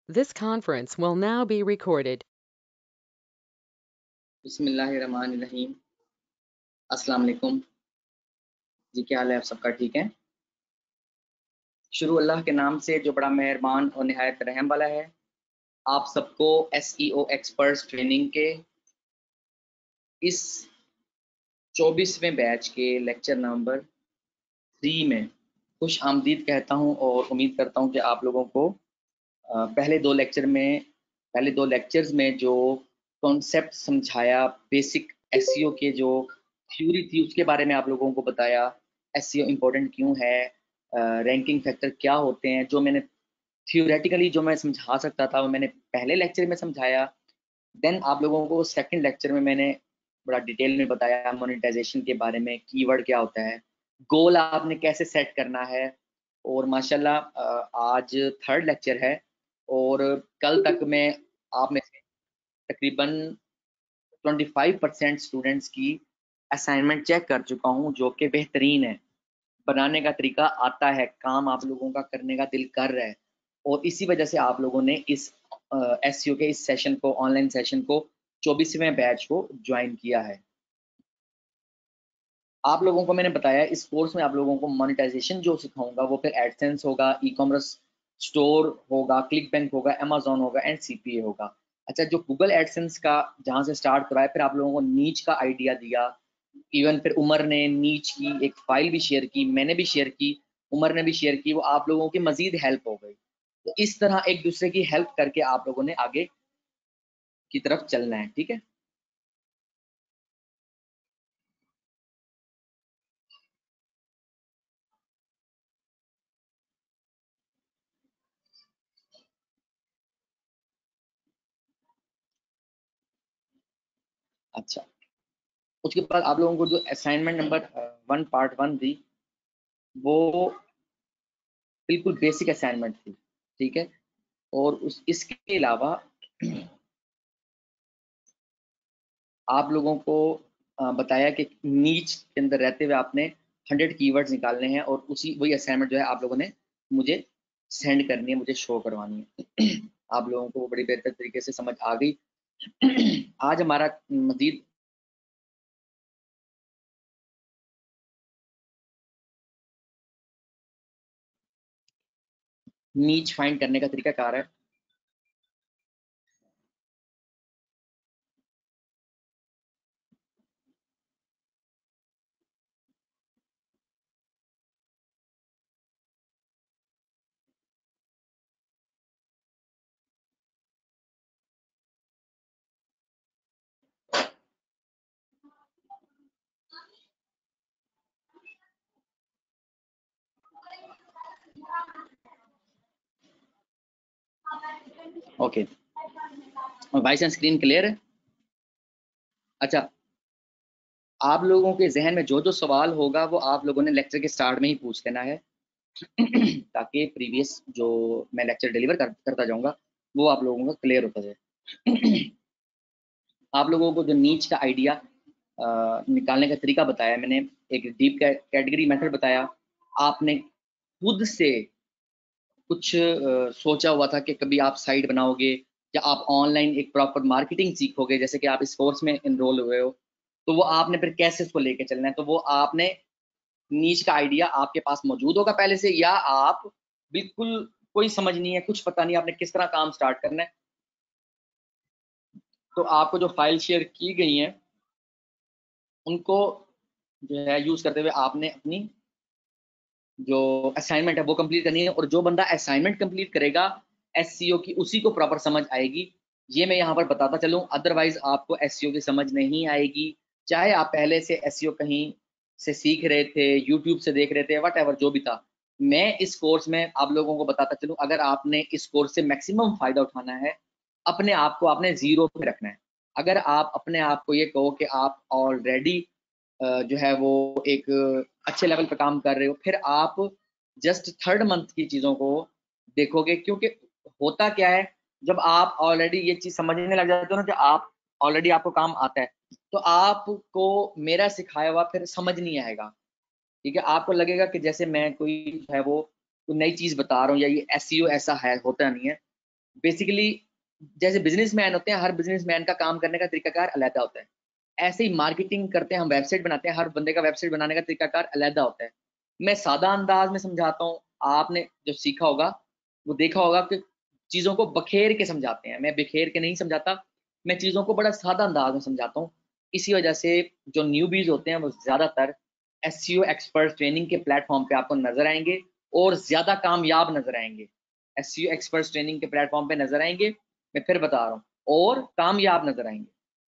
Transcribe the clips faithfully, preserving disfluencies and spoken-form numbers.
This conference will now be recorded. बिस्मिल्लाहिर्रहमानिर्रहीम। अस्सलाम वालेकुम जी, क्या हाल है आप सबका? ठीक है। शुरू अल्लाह के नाम से जो बड़ा मेहरबान और निहायत रहम वाला है। आप सबको एसईओ एक्सपर्ट्स ट्रेनिंग के इस चौबीसवें बैच के लेक्चर नंबर थ्री में खुश आमदीद कहता हूं और उम्मीद करता हूं कि आप लोगों को अ, पहले दो लेक्चर में पहले दो लेक्चर्स में जो कॉन्सेप्ट समझाया, बेसिक एसईओ के जो थ्योरी थी उसके बारे में आप लोगों को बताया। एसईओ इम्पोर्टेंट क्यों है, रैंकिंग फैक्टर क्या होते हैं, जो मैंने थ्योरेटिकली जो मैं समझा सकता था वो मैंने पहले लेक्चर में समझाया। देन आप लोगों को सेकंड लेक्चर में मैंने बड़ा डिटेल में बताया मोनेटाइजेशन के बारे में, कीवर्ड क्या होता है, गोल आपने कैसे सेट करना है। और माशाल्लाह अ, आज थर्ड लेक्चर है और कल तक मैं आप में से तकरीबन पच्चीस परसेंट स्टूडेंट्स की असाइनमेंट चेक कर चुका हूं, जो कि बेहतरीन है। बनाने का तरीका आता है, काम आप लोगों का करने का दिल कर रहा है और इसी वजह से आप लोगों ने इस एसईओ के इस सेशन को, ऑनलाइन सेशन को, चौबीसवें बैच को ज्वाइन किया है। आप लोगों को मैंने बताया इस कोर्स में आप लोगों को मोनेटाइजेशन जो सिखाऊंगा वो फिर एडसेंस होगा, ई कॉमर्स स्टोर होगा, क्लिक बैंक होगा, अमेजोन होगा एंड सीपीए होगा। अच्छा, जो गूगल एडसेंस का जहाँ से स्टार्ट कराया, फिर आप लोगों को नीच का आइडिया दिया। इवन फिर उमर ने नीच की एक फाइल भी शेयर की, मैंने भी शेयर की, उमर ने भी शेयर की, वो आप लोगों की मजीद हेल्प हो गई। तो इस तरह एक दूसरे की हेल्प करके आप लोगों ने आगे की तरफ चलना है, ठीक है। अच्छा, उसके बाद आप लोगों को जो assignment number one part one थी वो बिल्कुल बेसिक असाइनमेंट थी, ठीक है। और उस इसके अलावा आप लोगों को अ, बताया कि नीच के अंदर रहते हुए आपने हंड्रेड कीवर्ड्स निकालने हैं और उसी वही असाइनमेंट जो है आप लोगों ने मुझे सेंड करनी है, मुझे शो करवानी है। आप लोगों को वो बड़ी बेहतर तरीके से समझ आ गई। आज हमारा मजीद नीच फाइंड करने का तरीका कार है। Okay, voice and screen clear है। अच्छा, आप लोगों के जहन में जो जो सवाल होगा वो आप लोगों ने लेक्चर के स्टार्ट में ही पूछ लेना है। ताकि प्रीवियस जो मैं लेक्चर डिलीवर कर, करता जाऊंगा वो आप लोगों का क्लियर होता जाए। आप लोगों को जो नीच का आइडिया निकालने का तरीका बताया मैंने, एक डीप कैटेगरी मेथड बताया। आपने खुद से कुछ अ, सोचा हुआ था कि कभी आप साइट बनाओगे या आप ऑनलाइन एक प्रॉपर मार्केटिंग सीखोगे, जैसे कि आप इस कोर्स में इनरोल हुए हो, तो वो आपने फिर कैसे उसको लेके चलना है। तो वो आपने नीच का आइडिया आपके पास मौजूद होगा पहले से, या आप बिल्कुल कोई समझ नहीं है, कुछ पता नहीं आपने किस तरह काम स्टार्ट करना है, तो आपको जो फाइल शेयर की गई हैं उनको जो है यूज करते हुए आपने अपनी जो असाइनमेंट है वो कंप्लीट करनी है। और जो बंदा असाइनमेंट कंप्लीट करेगा एससीओ की, उसी को प्रॉपर समझ आएगी, ये मैं यहाँ पर बताता चलूँ। अदरवाइज आपको एससीओ की समझ नहीं आएगी, चाहे आप पहले से एससीओ कहीं से सीख रहे थे, यूट्यूब से देख रहे थे, वट एवर जो भी था। मैं इस कोर्स में आप लोगों को बताता चलूँ, अगर आपने इस कोर्स से मैक्सिमम फायदा उठाना है, अपने आप को आपने जीरो पे रखना है। अगर आप अपने आप को ये कहो कि आप ऑलरेडी जो है वो एक अच्छे लेवल पे काम कर रहे हो, फिर आप जस्ट थर्ड मंथ की चीज़ों को देखोगे। क्योंकि होता क्या है, जब आप ऑलरेडी ये चीज़ समझने लग जाते हो ना कि आप ऑलरेडी आपको काम आता है, तो आपको मेरा सिखाया हुआ फिर समझ नहीं आएगा, ठीक है। आपको लगेगा कि जैसे मैं कोई है वो कोई नई चीज़ बता रहा हूँ, या ये एसईओ ऐसा है, होता नहीं है। बेसिकली जैसे बिजनेसमैन होते हैं, हर बिजनेसमैन का काम करने का तरीकाकार अलग होता है, ऐसे ही मार्केटिंग करते हैं, हम वेबसाइट बनाते हैं, हर बंदे का वेबसाइट बनाने का तरीकाकार अलग होता है। मैं सादा अंदाज में समझाता हूँ, आपने जो सीखा होगा वो देखा होगा कि चीज़ों को बखेर के समझाते हैं, मैं बिखेर के नहीं समझाता, मैं चीज़ों को बड़ा सादा अंदाज में समझाता हूँ। इसी वजह से जो न्यूबीज होते हैं वो ज़्यादातर एसईओ एक्सपर्ट ट्रेनिंग के प्लेटफॉर्म पे आपको नजर आएंगे और ज़्यादा कामयाब नजर आएंगे। एसईओ एक्सपर्ट ट्रेनिंग के प्लेटफॉर्म पे नजर आएंगे, मैं फिर बता रहा हूँ, और कामयाब नजर आएंगे।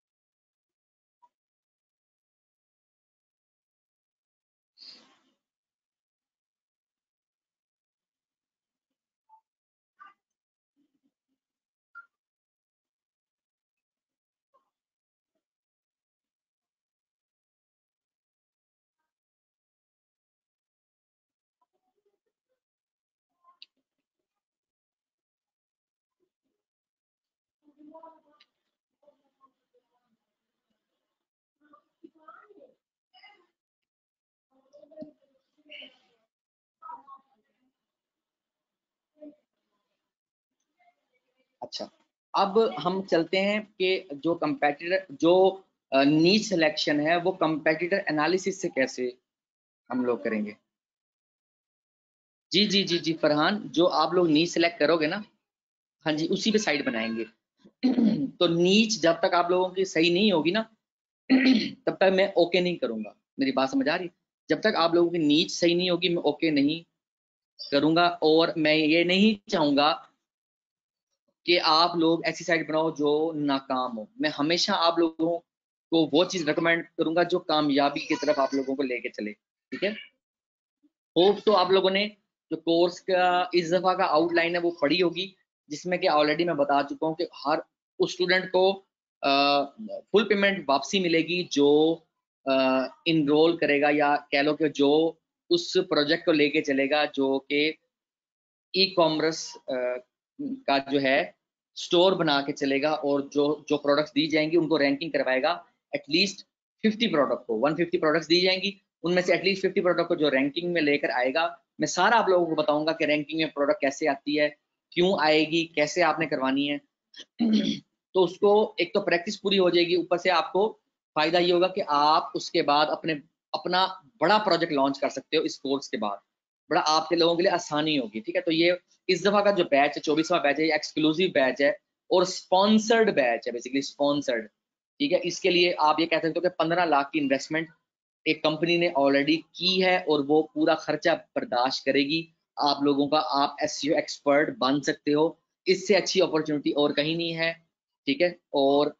अच्छा, अब हम चलते हैं कि जो कंपेटिटर जो नीच सिलेक्शन है वो कंपेटिटर एनालिसिस से कैसे हम लोग करेंगे। जी जी जी जी फरहान, जो आप लोग नीच सेलेक्ट करोगे ना, हाँ जी, उसी पे साइट बनाएंगे। तो नीच जब तक आप लोगों की सही नहीं होगी ना तब तक मैं ओके नहीं करूंगा। मेरी बात समझ आ रही? जब तक आप लोगों की नीच सही नहीं होगी मैं ओके नहीं करूंगा। और मैं ये नहीं चाहूंगा कि आप लोग ऐसी साइट बनाओ जो नाकाम हो। मैं हमेशा आप लोगों को वो चीज़ रिकमेंड करूंगा जो कामयाबी की तरफ आप लोगों को लेके चले। ठीक है, होप तो आप लोगों ने जो कोर्स का इस दफ़ा का आउटलाइन है वो पढ़ी होगी, जिसमें कि ऑलरेडी मैं बता चुका हूँ कि हर उस स्टूडेंट को फुल पेमेंट वापसी मिलेगी जो इनरोल करेगा, या कह लो कि जो उस प्रोजेक्ट को लेके चलेगा, जो कि ई कॉमर्स का जो है स्टोर बना के चलेगा, और जो जो प्रोडक्ट्स दी जाएंगी उनको रैंकिंग करवाएगा। एटलीस्ट फिफ्टी प्रोडक्ट को वन फिफ्टी प्रोडक्ट्स दी जाएंगी, उनमें से एटलीस्ट फिफ्टी प्रोडक्ट को जो रैंकिंग में लेकर आएगा, मैं सारा आप लोगों को बताऊंगा कि रैंकिंग में प्रोडक्ट कैसे आती है, क्यों आएगी, कैसे आपने करवानी है। तो उसको एक तो प्रैक्टिस पूरी हो जाएगी, ऊपर से आपको फायदा ये होगा कि आप उसके बाद अपने अपना बड़ा प्रोजेक्ट लॉन्च कर सकते हो। इस कोर्स के बाद बड़ा आपके लोगों के लिए आसानी होगी। ठीक है, तो ये इस दफा का जो बैच है, चौबीसवां बैच है, ये एक्सक्लूसिव बैच है और स्पॉन्सर्ड बैच है, बेसिकली स्पॉन्सर्ड। ठीक है, इसके लिए आप ये कह सकते हो कि पंद्रह लाख की इन्वेस्टमेंट एक कंपनी ने ऑलरेडी की है और वो पूरा खर्चा बर्दाश्त करेगी आप लोगों का। आप एसईओ एक्सपर्ट बन सकते हो, इससे अच्छी अपॉर्चुनिटी और कहीं नहीं है। ठीक है, और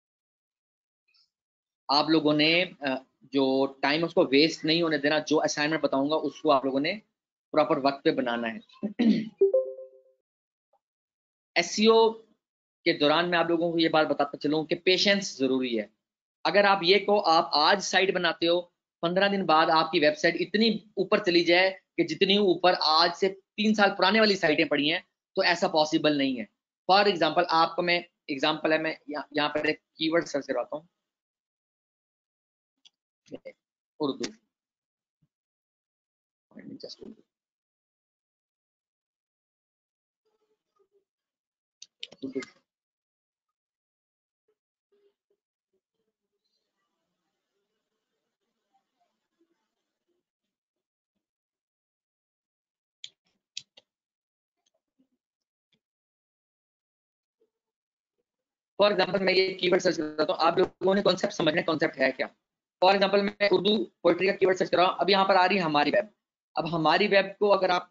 आप लोगों ने जो टाइम उसको वेस्ट नहीं होने देना, जो असाइनमेंट बताऊंगा उसको आप लोगों ने प्रॉपर वक्त पे बनाना है। एसईओ के दौरान मैं आप लोगों को ये बात बताता चलूं कि पेशेंस जरूरी है। अगर आप ये को आप आज साइट बनाते हो, पंद्रह दिन बाद आपकी वेबसाइट इतनी ऊपर चली जाए कि जितनी ऊपर आज से तीन साल पुराने वाली साइटें पड़ी हैं, तो ऐसा पॉसिबल नहीं है। फॉर एग्जाम्पल आपको मैं एग्जाम्पल है, मैं यहाँ यहाँ पर एक कीवर्ड सर्च करवाता हूँ, Urdu, just Urdu. For example मैं ये कीवर्ड सर्च करता हूँ, आप लोगों ने कॉन्सेप्ट समझना, कॉन्सेप्ट है क्या। फॉर एग्जाम्पल मैं उर्दू पोइट्री का कीवर्ड सर्च कर रहा हूँ, अब यहाँ पर आ रही है हमारी वेब। अब हमारी वेब को अगर आप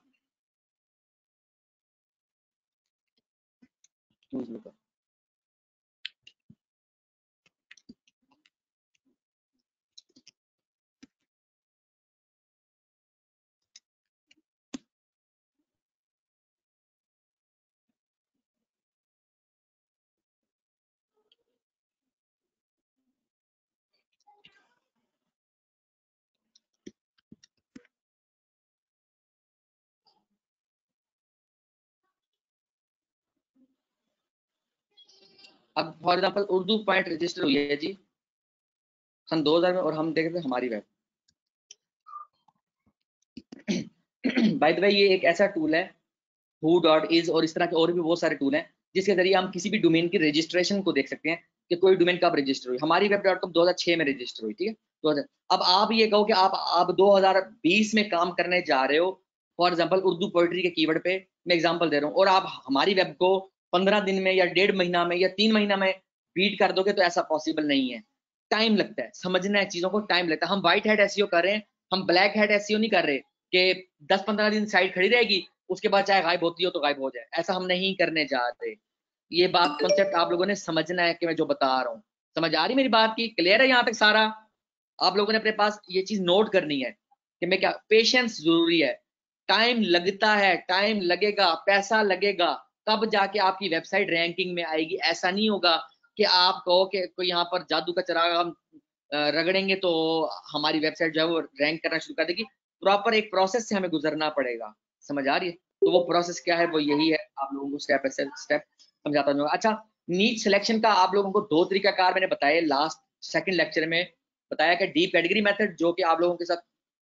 अब for example Urdu point register हुई है जी सन दो हज़ार में, और हम देखते हैं हमारी वेब। बाय द वे ये एक ऐसा टूल है हु डॉट इज और इस तरह के और भी बहुत सारे टूल हैं जिसके जरिए हम किसी भी डोमेन की रजिस्ट्रेशन को देख सकते हैं कि कोई डोमेन कब रजिस्टर हुई। हमारी वेब डॉट कॉम दो हज़ार छह में रजिस्टर हुई, ठीक है। तो अब आप ये कहो कि आप आप दो हज़ार बीस में काम करने जा रहे हो, फॉर एग्जांपल उर्दू पोइट्री के कीवर्ड पे मैं एग्जांपल दे रहा हूँ, और आप हमारी वेब को पंद्रह दिन में या डेढ़ महीना में या तीन महीना में बीट कर दोगे, तो ऐसा पॉसिबल नहीं है। टाइम लगता है, समझना है चीजों को, टाइम लगता है। हम व्हाइट हैट एसईओ कर रहे हैं, हम ब्लैक हैट एसईओ नहीं कर रहे कि दस पंद्रह दिन साइट खड़ी रहेगी उसके बाद चाहे गायब होती हो तो गायब हो जाए, ऐसा हम नहीं करने जा रहे। ये बात कॉन्सेप्ट आप लोगों ने समझना है कि मैं जो बता रहा हूँ, समझ आ रही मेरी बात की? क्लियर है यहाँ तक सारा? आप लोगों ने अपने पास ये चीज नोट करनी है कि मैं क्या, पेशेंस जरूरी है, टाइम लगता है, टाइम लगेगा, पैसा लगेगा, तब जाके आपकी वेबसाइट रैंकिंग में आएगी। ऐसा नहीं होगा कि आप कहो कि कोई यहाँ पर जादू का चराग हम रगड़ेंगे तो हमारी वेबसाइट जो है वो रैंक करना शुरू कर देगी। प्रॉपर एक प्रोसेस से हमें गुजरना पड़ेगा, समझ आ रही है? तो वो प्रोसेस क्या है, वो यही है, आप लोगों को स्टेप बाय स्टेप समझाता हूँ। अच्छा, नीच सिलेक्शन का आप लोगों को दो तरीका कार मैंने बताया लास्ट सेकंड लेक्चर में, बताया कि डीप कैटेगरी मेथड जो कि आप लोगों के साथ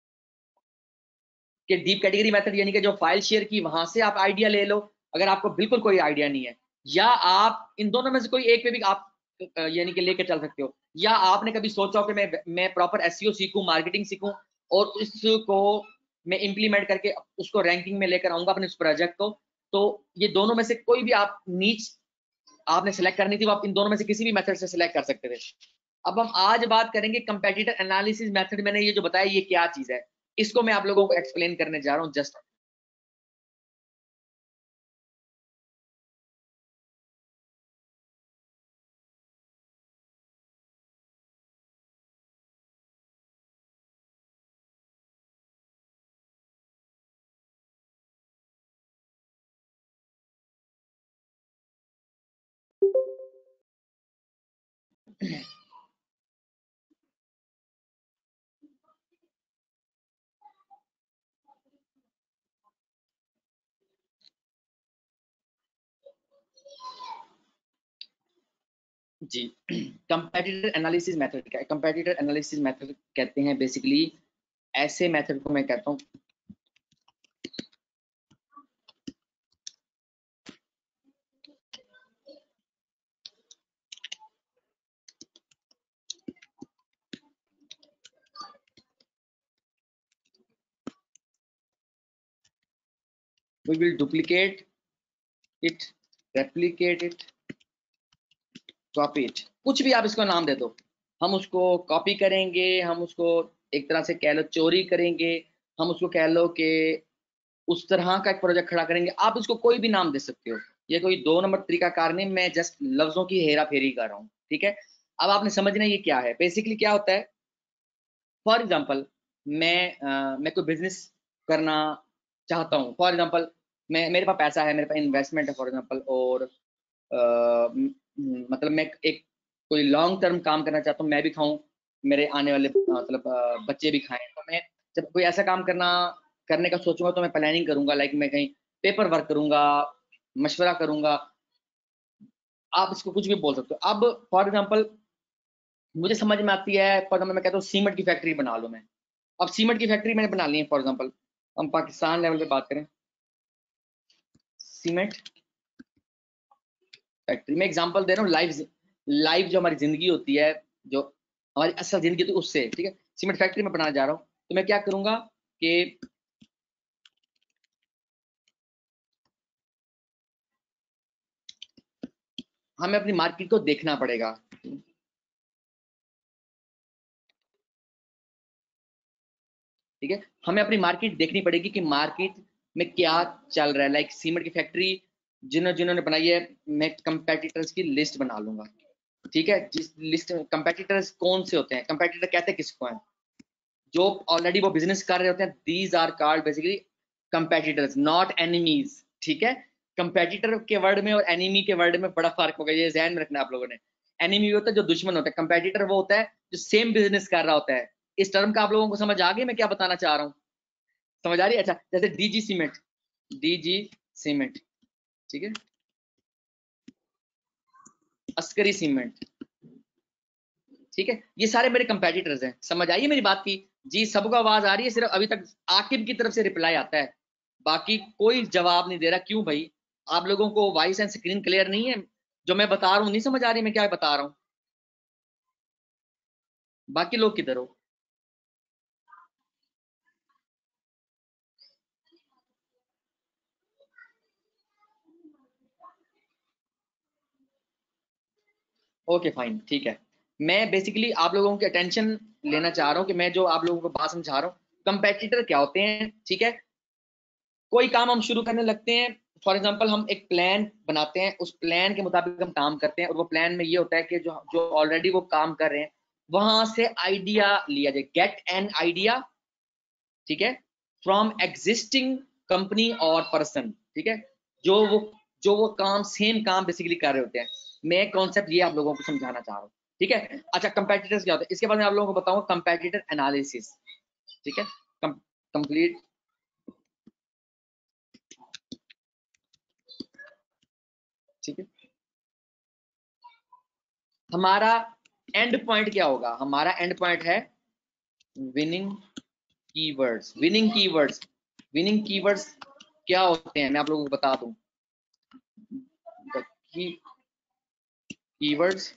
कि डीप कैटेगरी मेथड यानी कि जो फाइल शेयर की वहां से आप आइडिया ले लो अगर आपको बिल्कुल कोई आइडिया नहीं है, या आप इन दोनों में से कोई एक पे भी आप यानी कि लेके चल सकते हो, या आपने कभी सोचा हो कि मैं मैं प्रॉपर एसईओ सीखूं, मार्केटिंग सीखूं और उसको मैं इंप्लीमेंट करके उसको रैंकिंग में लेकर आऊंगा अपने उस प्रोजेक्ट को, तो ये दोनों में से कोई भी आप नीच आपने सिलेक्ट करनी थी, वो आप इन दोनों में से किसी भी मेथड से सिलेक्ट कर सकते थे। अब हम आज बात करेंगे कंपेटिटर एनालिसिस मेथड। मैंने ये जो बताया ये क्या चीज है, इसको मैं आप लोगों को एक्सप्लेन करने जा रहा हूं जस्ट। जी, कंपेटिटर एनालिसिस मेथड क्या है? कंपेटिटर एनालिसिस मेथड कहते हैं बेसिकली ऐसे मेथड को मैं कहता हूं, we will duplicate it, replicate it, copy it, कुछ भी आप इसको नाम दे दो, हम उसको कॉपी करेंगे, हम उसको एक तरह से कह लो चोरी करेंगे, हम उसको कह लो कि उस तरह का एक प्रोजेक्ट खड़ा करेंगे, आप इसको कोई भी नाम दे सकते हो। ये कोई दो नंबर तरीका कार नहीं, मैं जस्ट लफ्जों की हेरा फेरी कर रहा हूँ, ठीक है। अब आपने समझना ये क्या है, बेसिकली क्या होता है। फॉर एग्जाम्पल मैं आ, मैं कोई बिजनेस करना चाहता हूँ, फॉर एग्जाम्पल मैं मेरे पास पैसा है, मेरे पास इन्वेस्टमेंट है फॉर एग्जाम्पल, और आ, मतलब मैं एक कोई लॉन्ग टर्म काम करना चाहता हूँ, मैं भी खाऊं, मेरे आने वाले मतलब बच्चे भी खाएं, तो मैं जब कोई ऐसा काम करना करने का सोचूंगा तो मैं प्लानिंग करूंगा, लाइक मैं कहीं पेपर वर्क करूंगा, मशवरा करूंगा, आप इसको कुछ भी बोल सकते हो। अब फॉर एग्जाम्पल मुझे समझ में आती है, फॉर एग्जाम्पल मैं कहता हूँ सीमेंट की फैक्ट्री बना लूँ मैं। अब सीमेंट की फैक्ट्री मैंने बना ली है, फॉर एग्जाम्पल हम पाकिस्तान लेवल पे बात करें, सीमेंट फैक्ट्री में एग्जांपल दे रहा हूँ, लाइव लाइव जो हमारी जिंदगी होती है, जो हमारी असल जिंदगी होती है उससे, ठीक है। सीमेंट फैक्ट्री में बनाने जा रहा हूँ, तो मैं क्या करूंगा कि हमें अपनी मार्केट को देखना पड़ेगा, ठीक है। हमें अपनी मार्केट देखनी पड़ेगी कि मार्केट में क्या चल रहा है, लाइक सीमेंट की फैक्ट्री जिन्होंने जिन्होंने बनाई है, मैं कंपेटिटर्स की लिस्ट बना लूंगा, ठीक है। जिस लिस्ट में कंपेटिटर्स कौन से होते हैं, कंपेटिटर कहते हैं किसको हैं, जो ऑलरेडी वो बिजनेस कर रहे होते हैं, these are called basically competitors, not enemies, ठीक है। कंपेटिटर के वर्ड में और एनिमी के वर्ड में बड़ा फर्क होगा, ये ध्यान में रखना है आप लोगों ने। एनिमी होता है जो दुश्मन होता है, कंपेटिटर वो होता है जो सेम बिजनेस कर रहा होता है। इस टर्म का आप लोगों को समझ आ गई मैं क्या बताना चाह रहा हूँ, समझ आ रही है? अच्छा, जैसे डीजी सीमेंट, डीजी सीमेंट, ठीक है, अस्करी सीमेंट, ठीक है, ये सारे मेरे कंपेटिटर्स हैं। समझ आई है मेरी बात की? जी सबको आवाज आ रही है, सिर्फ अभी तक आकिब की तरफ से रिप्लाई आता है, बाकी कोई जवाब नहीं दे रहा, क्यों भाई? आप लोगों को वॉइस एंड स्क्रीन क्लियर नहीं है? जो मैं बता रहा हूँ नहीं समझ आ रही मैं क्या बता रहा हूँ? बाकी लोग किधर हो? ओके फाइन, ठीक है। मैं बेसिकली आप लोगों की अटेंशन लेना चाह रहा हूँ कि मैं जो आप लोगों को बात समझा रहा हूँ, कंपेटिटर क्या होते हैं, ठीक है? कोई काम हम शुरू करने लगते हैं, फॉर एग्जांपल हम एक प्लान बनाते हैं, उस प्लान के मुताबिक हम काम करते हैं, और वो प्लान में ये होता है कि जो जो ऑलरेडी वो काम कर रहे हैं वहां से आइडिया लिया जाए, गेट एन आइडिया, ठीक है, फ्रॉम एग्जिस्टिंग कंपनी और पर्सन, ठीक है, जो वो जो वो काम सेम काम बेसिकली कर रहे होते हैं। मैं कॉन्सेप्ट ये आप लोगों को समझाना चाह रहा हूँ, ठीक है? अच्छा, कंपेटिटर्स क्या होता है, इसके बाद मैं आप लोगों को बताऊंगा कंपेटिटर एनालिसिस, ठीक है? कंप्लीट, ठीक है। हमारा एंड पॉइंट क्या होगा? हमारा एंड पॉइंट है winning keywords. Winning keywords, winning keywords क्या होते हैं मैं आप लोगों को बता दूं। The key keywords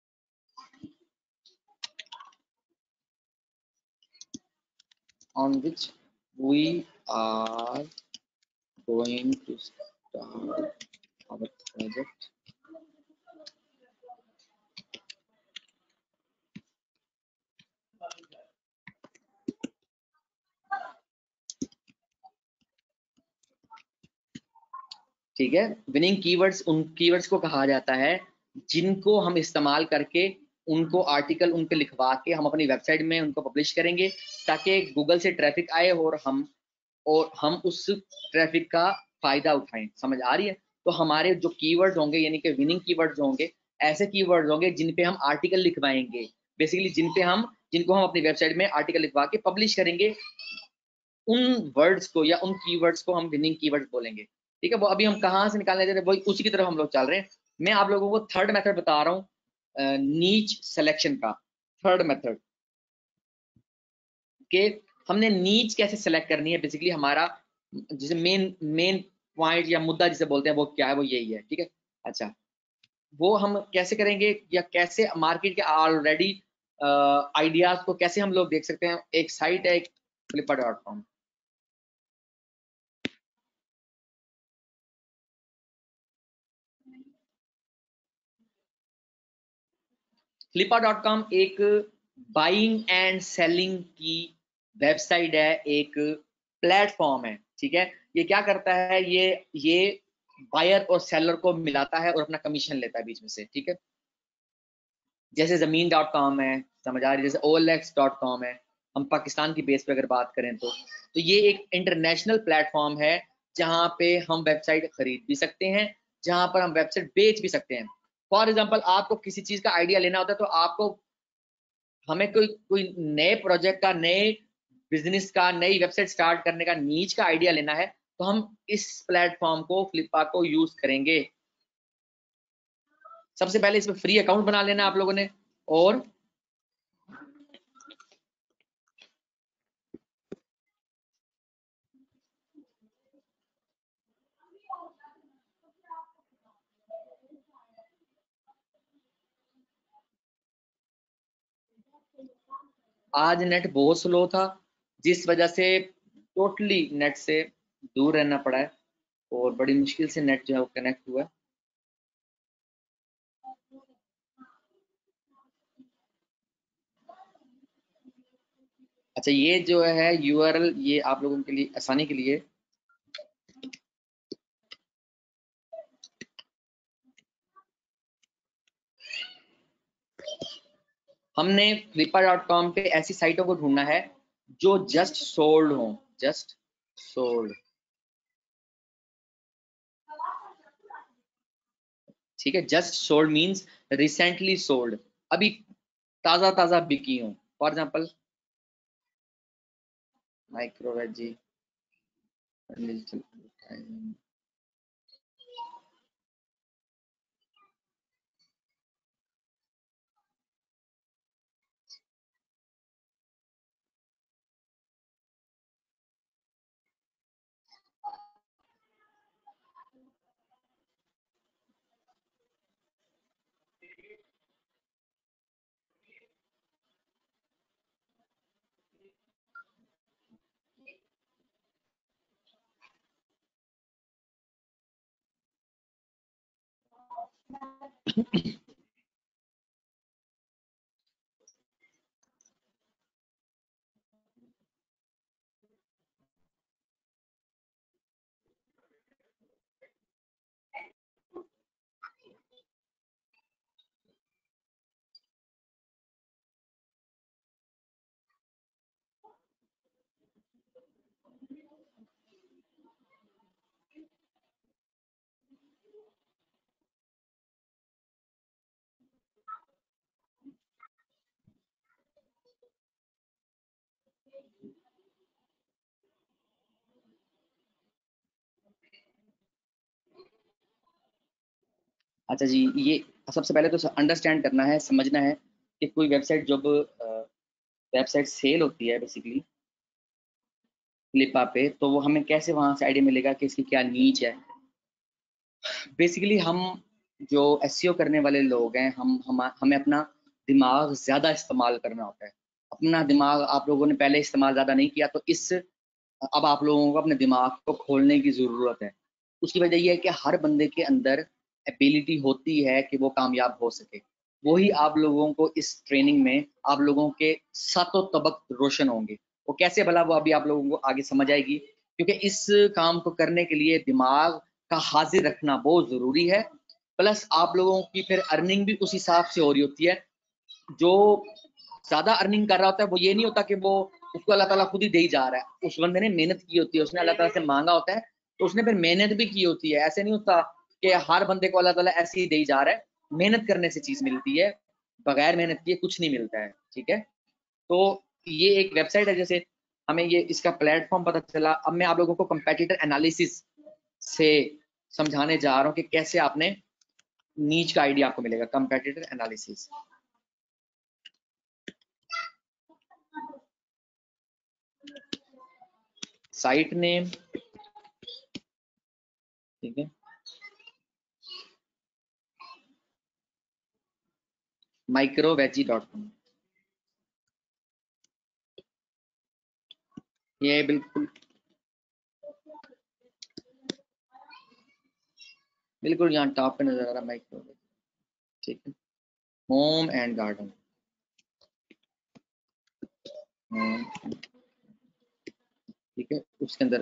on which we are going to start our project. ठीक है, विनिंग कीवर्ड्स उन कीवर्ड्स को कहा जाता है जिनको हम इस्तेमाल करके उनको आर्टिकल उन पे लिखवा के हम अपनी वेबसाइट में उनको पब्लिश करेंगे, ताकि गूगल से ट्रैफिक आए और हम और हम उस ट्रैफिक का फायदा उठाएं। समझ आ रही है? तो हमारे जो कीवर्ड्स होंगे, यानी कि विनिंग कीवर्ड्स होंगे, ऐसे कीवर्ड्स होंगे जिन पे हम आर्टिकल लिखवाएंगे, बेसिकली जिन पे हम जिनको हम अपनी वेबसाइट में आर्टिकल लिखवा के पब्लिश करेंगे, उन वर्ड्स को या उन कीवर्ड्स को हम विनिंग कीवर्ड्स बोलेंगे, ठीक है? वो अभी हम कहाँ से निकालने जा रहे हैं, वही उसी की तरफ हम लोग चल रहे हैं। मैं आप लोगों को थर्ड मेथड बता रहा हूँ, नीच सिलेक्शन का। थर्ड मेथड के हमने नीच कैसे सेलेक्ट करनी है, बेसिकली हमारा जिसे मेन मेन पॉइंट या मुद्दा जिसे बोलते हैं वो क्या है, वो यही है, ठीक है? अच्छा, वो हम कैसे करेंगे या कैसे मार्केट के ऑलरेडी आइडियाज को कैसे हम लोग देख सकते हैं? एक साइट है, Flippa dot com. Flippa dot com एक बाइंग एंड सेलिंग की वेबसाइट है, एक प्लेटफॉर्म है, ठीक है? ये क्या करता है, ये ये बायर और सेलर को मिलाता है और अपना कमीशन लेता है बीच में से, ठीक है? जैसे जमीन डॉट कॉम है, समझ आ रही है? जैसे O L X dot com है, हम पाकिस्तान की बेस पे अगर बात करें तो तो ये एक इंटरनेशनल प्लेटफॉर्म है जहाँ पे हम वेबसाइट खरीद भी सकते हैं, जहाँ पर हम वेबसाइट बेच भी सकते हैं। फॉर एग्जाम्पल, आपको किसी चीज का आइडिया लेना होता है तो आपको हमें कोई कोई नए प्रोजेक्ट का, नए बिजनेस का, नई वेबसाइट स्टार्ट करने का, नीच का आइडिया लेना है तो हम इस प्लेटफॉर्म को, फ्लिपा को यूज करेंगे। सबसे पहले इसमें फ्री अकाउंट बना लेना आप लोगों ने, और आज नेट बहुत स्लो था, जिस वजह से टोटली नेट से दूर रहना पड़ा है और बड़ी मुश्किल से नेट जो है वो कनेक्ट हुआ है। अच्छा, ये जो है यू आर एल, ये आप लोगों के लिए आसानी के लिए हमने फ्लिपा डॉट कॉम पे ऐसी साइटों को ढूंढना है जो जस्ट सोल्ड हो, जस्ट सोल्ड, ठीक है? Just sold means recently sold, अभी ताजा ताजा बिकी हो। फॉर एग्जांपल माइक्रोवेजी, अच्छा जी, ये सबसे पहले तो अंडरस्टैंड करना है, समझना है कि कोई वेबसाइट जब वेबसाइट सेल होती है बेसिकली फ्लिपा पे, तो वो हमें कैसे वहां से आइडिया मिलेगा कि इसकी क्या नीच है। बेसिकली हम जो एसईओ करने वाले लोग हैं, हम हम हमें अपना दिमाग ज़्यादा इस्तेमाल करना होता है। अपना दिमाग आप लोगों ने पहले इस्तेमाल ज़्यादा नहीं किया, तो इस अब आप लोगों को अपने दिमाग को खोलने की ज़रूरत है। उसकी वजह ये है कि हर बंदे के अंदर एबिलिटी होती है कि वो कामयाब हो सके। वही आप लोगों को इस ट्रेनिंग में आप लोगों के सातों तबक रोशन होंगे। वो कैसे भला, वो अभी आप लोगों को आगे समझ आएगी, क्योंकि इस काम को करने के लिए दिमाग का हाजिर रखना बहुत ज़रूरी है। प्लस आप लोगों की फिर अर्निंग भी उस हिसाब से हो रही होती है। जो ज़्यादा अर्निंग कर रहा होता है वो ये नहीं होता कि वो उसको अल्लाह ताला खुद ही दे ही जा रहा है। उस बंदे ने मेहनत की होती है, उसने अल्लाह ताला से मांगा होता है, तो उसने फिर मेहनत भी की होती है। ऐसे नहीं होता कि हर बंदे को अल्लाह ताला ऐसे ही दे ही जा रहा है। मेहनत करने से चीज़ मिलती है, बगैर मेहनत किए कुछ नहीं मिलता है। ठीक है, तो ये एक वेबसाइट है, जैसे हमें ये इसका प्लेटफॉर्म पता चला। अब मैं आप लोगों को कंपेटिटर एनालिसिस से समझाने जा रहा हूँ कि कैसे आपने नीच का आइडिया आपको मिलेगा। कंपेटिटर एनालिसिस, साइट नेम, ठीक है, माइक्रोवेजी डॉट कॉम। ये बिल्कुल बिल्कुल यहाँ टॉप पे नजर आ रहा है माइक्रोवेज। ठीक है, होम एंड गार्डन, ठीक है, उसके अंदर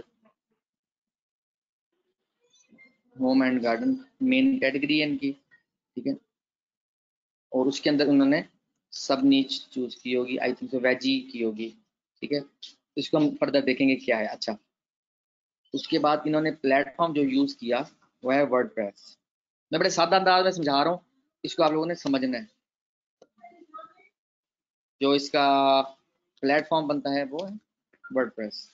home and garden main category है इनकी। ठीक है, और उसके अंदर उन्होंने सब नीच चूज की होगी, आई थिंक वेजी की होगी। ठीक है, तो इसको हम फर्दर देखेंगे क्या है। अच्छा, उसके बाद इन्होंने प्लेटफॉर्म जो यूज किया वो है वर्डप्रेस। मैं बड़े सादा अंदाज में समझा रहा हूँ, इसको आप लोगों ने समझना है। जो इसका प्लेटफॉर्म बनता है वो है वर्डप्रेस।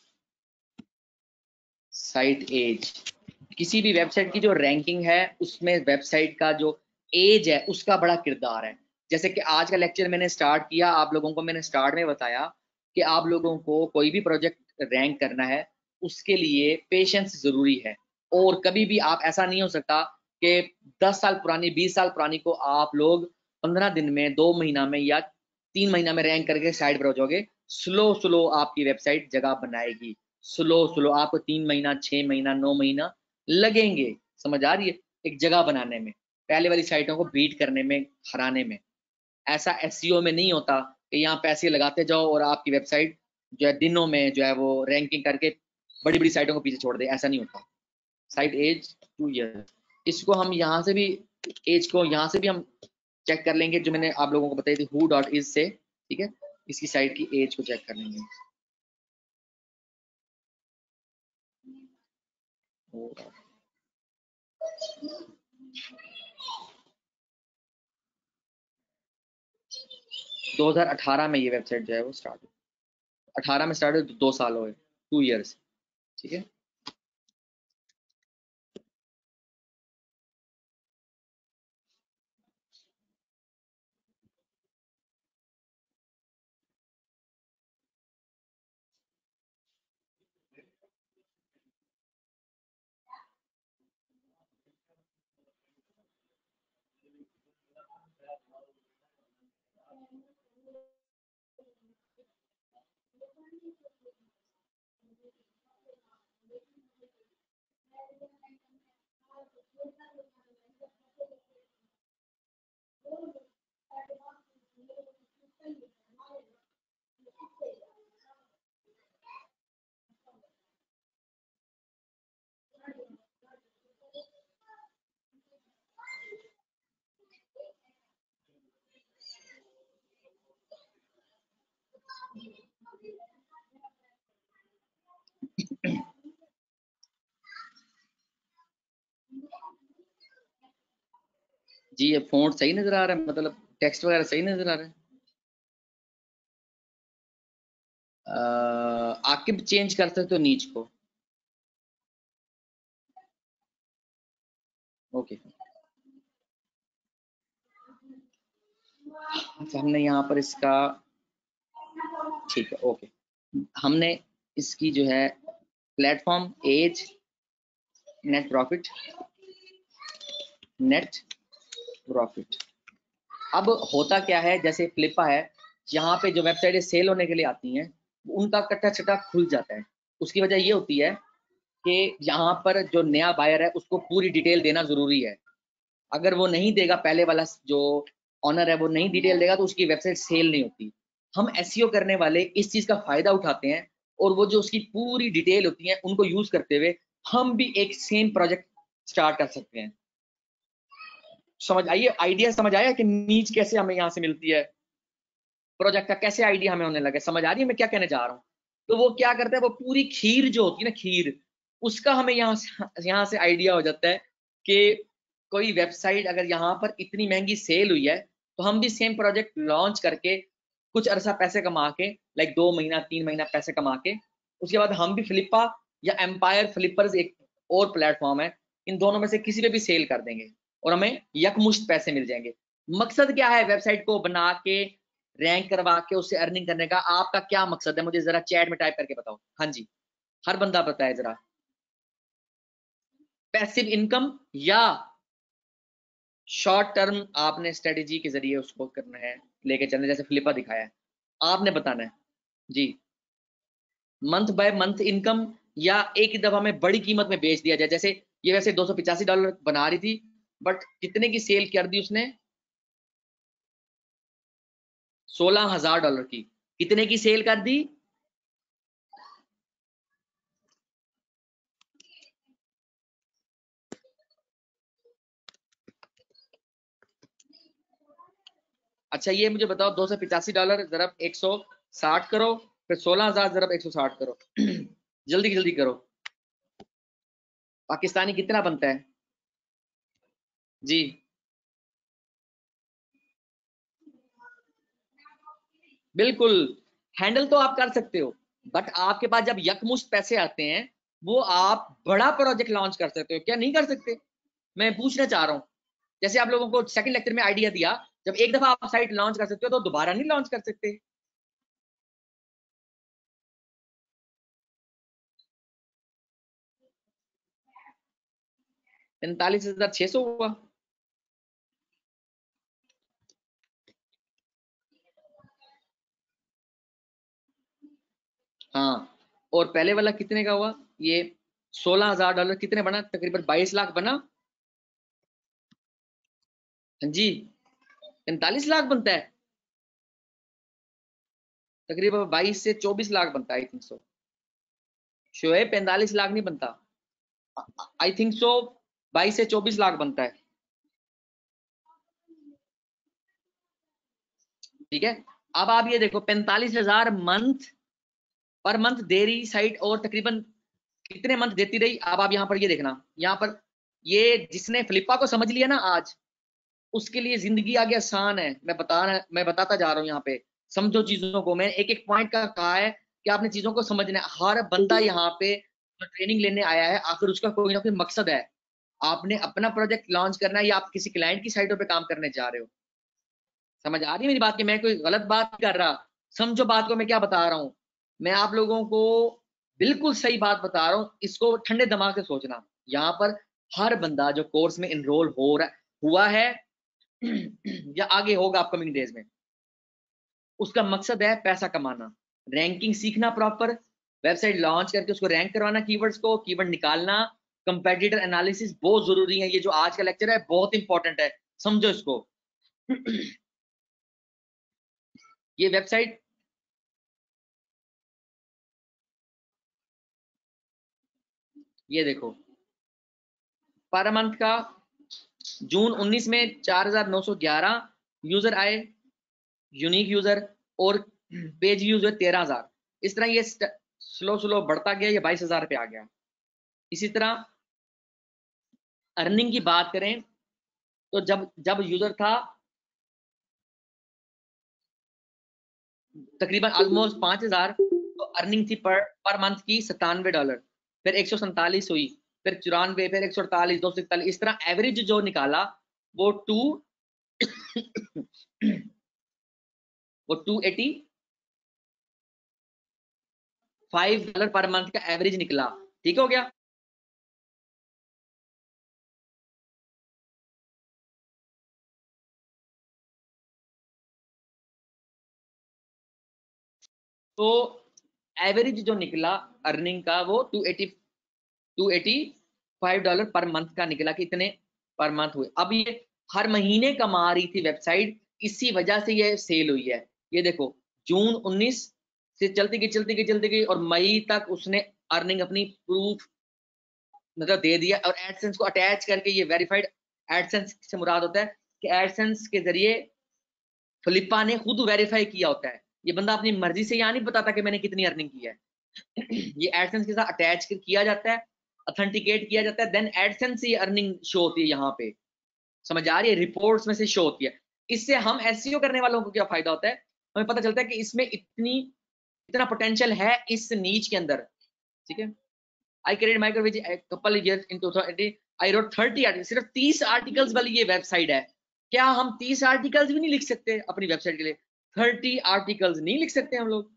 साइट एज, किसी भी वेबसाइट की जो रैंकिंग है उसमें वेबसाइट का जो एज है उसका बड़ा किरदार है। जैसे कि आज का लेक्चर मैंने स्टार्ट किया, आप लोगों को मैंने स्टार्ट में बताया कि आप लोगों को कोई भी प्रोजेक्ट रैंक करना है उसके लिए पेशेंस जरूरी है। और कभी भी आप, ऐसा नहीं हो सकता कि दस साल पुरानी बीस साल पुरानी को आप लोग पंद्रह दिन में, दो महीना में या तीन महीना में रैंक करके साइड पर हो जाओगे। स्लो स्लो आपकी वेबसाइट जगह बनाएगी। स्लो स्लो आपको तीन महीना, छह महीना, नौ महीना लगेंगे। समझ आ रही है, एक जगह बनाने में, पहले वाली साइटों को बीट करने में, हराने में। ऐसा एसईओ में नहीं होता कि यहाँ पैसे लगाते जाओ और आपकी वेबसाइट जो है दिनों में जो है वो रैंकिंग करके बड़ी बड़ी साइटों को पीछे छोड़ दे। ऐसा नहीं होता। साइट एज टू ईयर, इसको हम यहाँ से भी, एज को यहाँ से भी हम चेक कर लेंगे, जो मैंने आप लोगों को बताई थी हु डॉट इज से। ठीक है, इसकी साइट की एज को चेक कर लेंगे। दो हज़ार अठारह में ये वेबसाइट जो है वो स्टार्ट हुई। अठारह में स्टार्ट हुई तो दो साल हुए, टू ईयर्स। ठीक है, जी ये फ़ॉन्ट सही नजर आ रहा है, मतलब टेक्स्ट वगैरह सही नजर आ रहा है। आ, आकिब चेंज कर सकते हो नीच को। ओके अच्छा, हमने यहाँ पर इसका, ठीक है ओके, हमने इसकी जो है platform, age, net profit, net profit. अब होता क्या है, जैसे फ्लिपा है, यहाँ पे जो वेबसाइटें सेल होने के लिए आती हैं उनका कट्टा छट्टा खुल जाता है। उसकी वजह ये होती है कि यहाँ पर जो नया बायर है उसको पूरी डिटेल देना जरूरी है। अगर वो नहीं देगा, पहले वाला जो ऑनर है वो नहीं डिटेल देगा, तो उसकी वेबसाइट सेल नहीं होती। हम एसईओ करने वाले इस चीज का फायदा उठाते हैं, और वो जो उसकी पूरी डिटेल होती है उनको यूज करते हुए हम भी एक सेम प्रोजेक्ट स्टार्ट कर सकते हैं। समझ आइए, आइडिया समझ आया कि नीच कैसे हमें यहाँ से मिलती है, प्रोजेक्ट का कैसे आइडिया हमें होने लगे, समझ आ रही है मैं क्या कहने जा रहा हूँ। तो वो क्या करता है, वो पूरी खीर जो होती है ना, खीर, उसका हमें यहाँ से यहाँ से आइडिया हो जाता है कि कोई वेबसाइट अगर यहाँ पर इतनी महंगी सेल हुई है, तो हम भी सेम प्रोजेक्ट लॉन्च करके कुछ अरसा पैसे कमा के, लाइक दो महीना तीन महीना पैसे कमा के, उसके बाद हम भी फ्लिपा या एम्पायर फ्लिपर्स एक और प्लेटफॉर्म है, इन दोनों में से किसी पे भी सेल कर देंगे और हमें यकमुश्त पैसे मिल जाएंगे। मकसद क्या है, वेबसाइट को बना के रैंक करवा के उससे अर्निंग करने का आपका क्या मकसद है, मुझे जरा चैट में टाइप करके बताओ। हाँ जी, हर बंदा बताए जरा। पैसिव इनकम या शॉर्ट टर्म आपने स्ट्रेटेजी के जरिए उसको करना है, लेके चलना, जैसे फ्लिपा दिखाया है, आपने बताना है जी। मंथ बाय मंथ इनकम, या एक ही दफा में बड़ी कीमत में बेच दिया जाए, जैसे ये वैसे दो सौ पिचासी डॉलर बना रही थी, बट कितने की सेल कर दी उसने, सोलह हजार डॉलर की। कितने की सेल कर दी, अच्छा ये मुझे बताओ, दो सौ पिचासी डॉलर जरब एक सौ साठ करो, फिर सोलह हजार जरब एक सौ साठ करो। जल्दी जल्दी करो, पाकिस्तानी कितना बनता है जी। बिल्कुल, हैंडल तो आप कर सकते हो, बट आपके पास जब यकमुश्त पैसे आते हैं, वो आप बड़ा प्रोजेक्ट लॉन्च कर सकते हो, क्या नहीं कर सकते? मैं पूछना चाह रहा हूँ, जैसे आप लोगों को सेकंड लेक्चर में आइडिया दिया, जब एक दफा आप साइट लॉन्च कर सकते हो तो दोबारा नहीं लॉन्च कर सकते। पैंतालीस हजार छह सौ हुआ। हाँ, और पहले वाला कितने का हुआ, ये सोलह हजार डॉलर कितने बना, तकरीबन बाईस लाख बना। हाँ जी, पैंतालीस लाख बनता है, तकरीबन बाईस से चौबीस लाख बनता है, आई थिंक सो। शोएब, पैंतालीस लाख नहीं बनता, आई थिंक सो बाईस से चौबीस लाख बनता है। ठीक है, अब आप ये देखो, पैंतालीस हजार मंथ पर मंथ दे रही साइट, और तकरीबन कितने मंथ देती रही। अब आप यहाँ पर ये देखना, यहाँ पर ये जिसने फ्लिपा को समझ लिया ना आज, उसके लिए जिंदगी आगे आसान है। मैं बता मैं बताता जा रहा हूँ, यहाँ पे समझो चीजों को, मैं एक एक पॉइंट का कहा है कि आपने चीजों को समझना है। हर बंदा यहाँ पे जो ट्रेनिंग लेने आया है, आखिर उसका कोई ना कोई मकसद है। आपने अपना प्रोजेक्ट लॉन्च करना है या आप किसी क्लाइंट की साइटों पे काम करने जा रहे हो। समझ आ रही है मेरी बात की, मैं कोई गलत बात नहीं कर रहा, समझो बात को मैं क्या बता रहा हूँ। मैं आप लोगों को बिल्कुल सही बात बता रहा हूँ, इसको ठंडे दिमाग से सोचना। यहाँ पर हर बंदा जो कोर्स में इनरोल हो रहा हुआ है या आगे होगा अपकमिंग डेज में, उसका मकसद है पैसा कमाना, रैंकिंग सीखना, प्रॉपर वेबसाइट लॉन्च करके उसको रैंक करवाना, कीवर्ड्स को कीवर्ड निकालना, कंपेटिटर एनालिसिस बहुत जरूरी है। ये जो आज का लेक्चर है बहुत इंपॉर्टेंट है, समझो इसको। ये वेबसाइट, ये देखो, पर मंथ का जून उन्नीस में चार हजार नौ सौ ग्यारह यूजर आए, यूनिक यूजर, और पेज व्यूज हुए तेरह हजार। इस तरह ये स्लो स्लो बढ़ता गया, ये बाईस हजार पे आ गया। इसी तरह अर्निंग की बात करें तो जब जब यूजर था तकरीबन ऑलमोस्ट पांच हजार, तो अर्निंग थी पर पर मंथ की सतानवे डॉलर, फिर एक सौ सैंतालीस हुई, फिर चौरानवे, फिर एक सौ अड़तालीस, दो सौ इकतालीस, इस तरह एवरेज जो निकाला वो टू वो two eighty five dollar per month का एवरेज निकला। ठीक हो गया। तो एवरेज जो निकला अर्निंग का वो two eighty two eighty five dollar per month का निकला कि इतने पर मंथ हुए। अब ये हर महीने कमा रही थी वेबसाइट, इसी वजह से ये सेल हुई है। ये देखो जून उन्नीस से चलती गई चलती गई चलती गई और मई तक उसने अर्निंग अपनी प्रूफ मतलब दे दिया। और एडसेंस को अटैच करके ये वेरीफाइड एडसेंस से मुराद होता है कि एडसेंस के जरिए फिलिप्पा ने खुद वेरीफाई किया होता है। ये बंदा अपनी मर्जी से यहाँ नहीं बताता कि मैंने कितनी अर्निंग की है। ये एडसेंस के साथ अटैच किया जाता है, ऑथेंटिकेट किया जाता है, देन एडसेंस से ये अर्निंग शो होती है। यहाँ पे समझ आ रही है, रिपोर्ट्स में से शो होती है। इससे हम एसईओ करने वालों को क्या फायदा होता है, हमें पता चलता है कि इसमें इतनी इतना पोटेंशियल है इस नीच के अंदर। ठीक है। I created micro which couple years in two thousand eighteen, I wrote thirty articles. सिर्फ तीस आर्टिकल्स वाली ये वेबसाइट है। क्या हम तीस आर्टिकल्स भी नहीं लिख सकते अपनी वेबसाइट के लिए? थर्टी आर्टिकल्स नहीं लिख सकते हम लोग?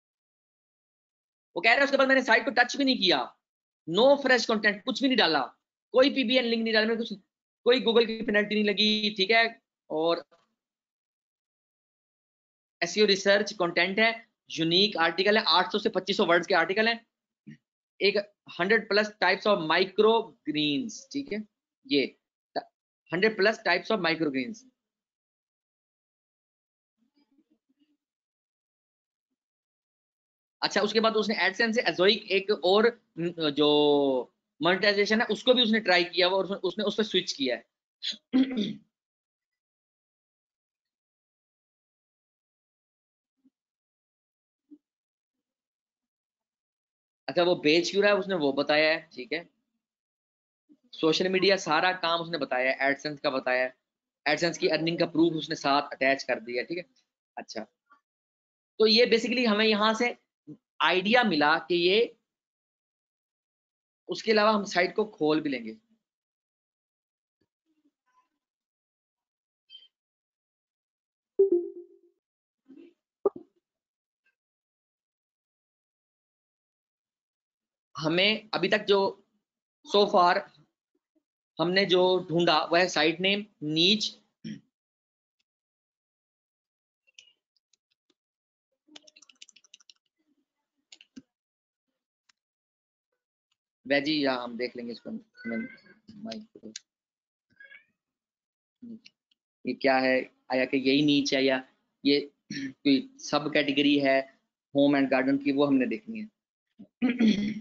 वो कह रहे हैं उसके बाद मैंने साइट को टच भी नहीं किया, नो फ्रेश कंटेंट, कुछ भी नहीं डाला, कोई पीबीएन लिंक नहीं डाला, मैंने कुछ, कोई गूगल की पेनल्टी नहीं लगी। ठीक है। और एसईओ रिसर्च कंटेंट है, यूनिक आर्टिकल है, आठ सौ से पच्चीस सौ वर्ड्स के आर्टिकल है, एक hundred plus types of micro greens. ठीक है। ये hundred plus types of micro greens. अच्छा, उसके बाद उसने एडसेंस से एजोइक एक और न, जो मोनेटाइजेशन है उसको भी उसने ट्राई किया और उसने, उसने उस पर स्विच किया है। अच्छा, वो बेच क्यों रहा है उसने वो बताया है। ठीक है। सोशल मीडिया सारा काम उसने बताया है, एडसेंस का बताया है, एडसेंस की अर्निंग का प्रूफ उसने साथ अटैच कर दिया। ठीक है। अच्छा, तो ये बेसिकली हमें यहाँ से आइडिया मिला कि ये, उसके अलावा हम साइट को खोल भी लेंगे। हमें अभी तक जो सो फार हमने जो ढूंढा वह है साइट नेम, नीच, वेजी, या हम देख लेंगे इसको माइक्रो, ये क्या है, आया कि यही नीच है या ये कोई सब कैटेगरी है होम एंड गार्डन की, वो हमने देखनी है।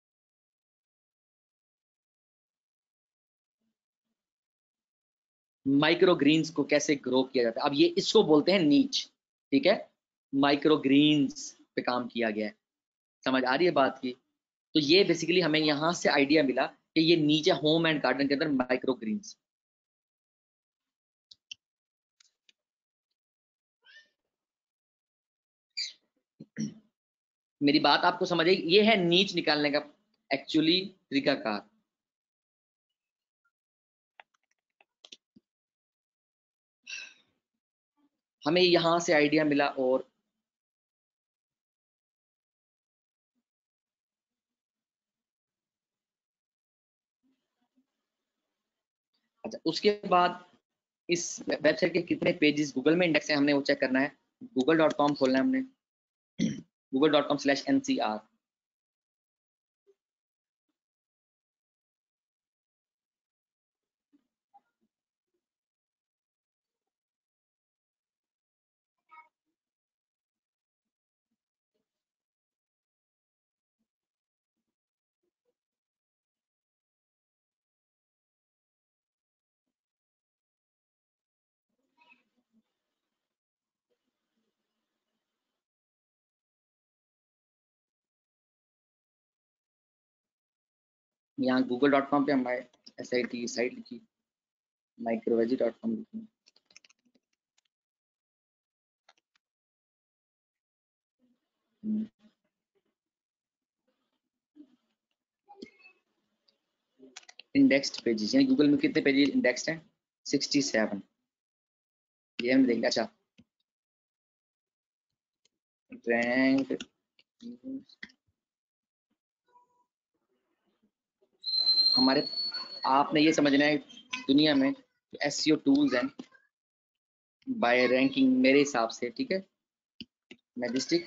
माइक्रो ग्रीन्स को कैसे ग्रो किया जाता है, अब ये इसको बोलते हैं नीच। ठीक है। माइक्रो ग्रीन्स पे काम किया गया है। समझ आ रही है बात की? तो ये बेसिकली हमें यहाँ से आइडिया मिला कि ये नीचे होम एंड गार्डन के अंदर माइक्रो ग्रीन्स। मेरी बात आपको समझ आई? ये है नीच निकालने का एक्चुअली तरीकाकार। हमें यहाँ से आइडिया मिला। और अच्छा, उसके बाद इस वेबसाइट के कितने पेजेस गूगल में इंडेक्स है हमने वो चेक करना है। गूगल डॉट कॉम खोलना है हमने, Google dot com slash N C R. यहाँ गूगल डॉट कॉम पे हमारे एस आई टी साइट लिखी, माइक्रोवेजी डॉट कॉम लिखी। इंडेक्स्ड पेजेस, यानी गूगल में कितने पेजेस इंडेक्स्ड हैं? Sixty seven. ये हम देखेंगे। अच्छा, रैंक हमारे, आपने ये समझना है दुनिया में एसईओ टूल्स हैं बाय रैंकिंग मेरे हिसाब से, ठीक है, मैजेस्टिक,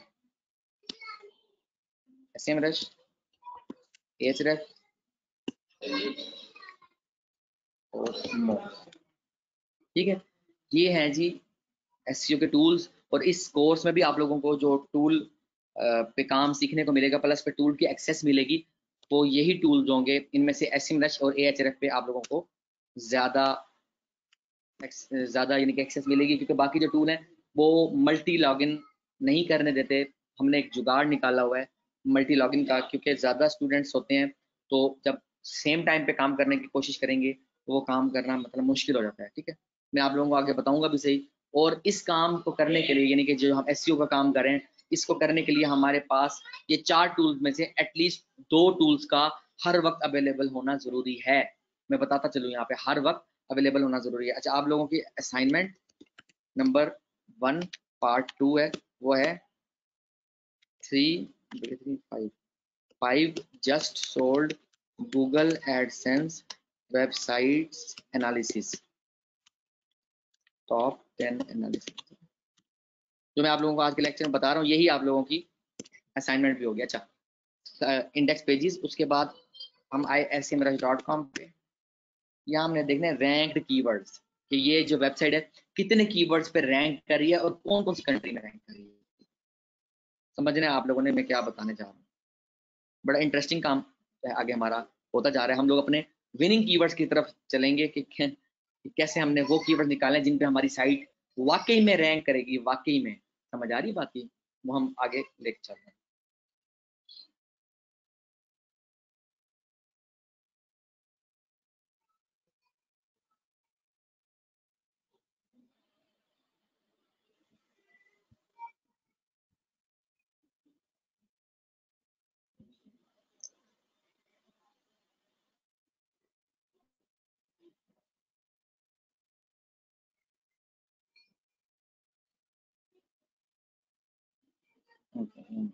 एसएमरश, एचरेफ और मो, ठीक है। ये हैं जी एसईओ के टूल्स। और इस कोर्स में भी आप लोगों को जो टूल पे काम सीखने को मिलेगा, प्लस पे टूल की एक्सेस मिलेगी, वो यही टूल्स होंगे। इनमें से एसएमरश और एएचआरएफ पे आप लोगों को ज़्यादा ज़्यादा यानी कि एक्सेस मिलेगी, क्योंकि बाकी जो टूल हैं वो मल्टी लॉगिन नहीं करने देते। हमने एक जुगाड़ निकाला हुआ है मल्टी लॉगिन का, क्योंकि ज़्यादा स्टूडेंट्स होते हैं तो जब सेम टाइम पे काम करने की कोशिश करेंगे तो वो काम करना मतलब मुश्किल हो जाता है, ठीक है। मैं आप लोगों को आगे बताऊंगा भी सही। और इस काम को करने के लिए, यानी कि जो हम एसईओ का काम करें, इसको करने के लिए हमारे पास ये चार टूल्स में से एटलीस्ट दो टूल्स का हर वक्त अवेलेबल होना ज़रूरी है। मैं बताता चलूँ, यहाँ पे हर वक्त अवेलेबल होना ज़रूरी है। अच्छा, आप लोगों की assignment number one part two है, वो है three three five five just sold Google AdSense websites analysis, top ten analysis. जो मैं आप लोगों को आज के लेक्चर में बता रहा हूँ, यही आप लोगों की असाइनमेंट भी होगी। अच्छा, इंडेक्स पेजेस, उसके बाद हम आए S M rush dot com पे। यहाँ हमने देखना है रैंक्ड कीवर्ड्स, कि ये जो वेबसाइट है कितने कीवर्ड्स पे रैंक कर रही है और कौन कौन सी कंट्री में रैंक कर रही है। समझना है आप लोगों ने मैं क्या बताने जा रहा हूँ। बड़ा इंटरेस्टिंग काम आगे हमारा होता जा रहा है। हम लोग अपने विनिंग कीवर्ड्स की तरफ चलेंगे कि कैसे हमने वो कीवर्ड निकाले जिन पे हमारी साइट वाकई में रैंक करेगी। वाकई में समझ आ रही बात की, वो हम आगे लेके चलते हैं। Okay.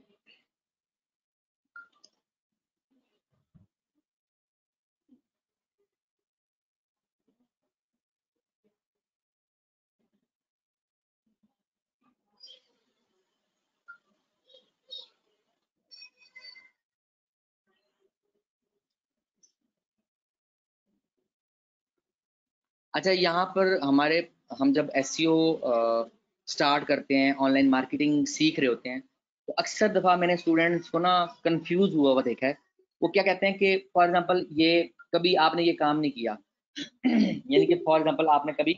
अच्छा, यहाँ पर हमारे, हम जब एसईओ स्टार्ट करते हैं, ऑनलाइन मार्केटिंग सीख रहे होते हैं, तो अक्सर दफ़ा मैंने स्टूडेंट्स को ना कंफ्यूज हुआ हुआ देखा है। वो क्या कहते हैं कि फॉर एग्जांपल ये कभी आपने ये काम नहीं किया यानी कि फॉर एग्जांपल आपने कभी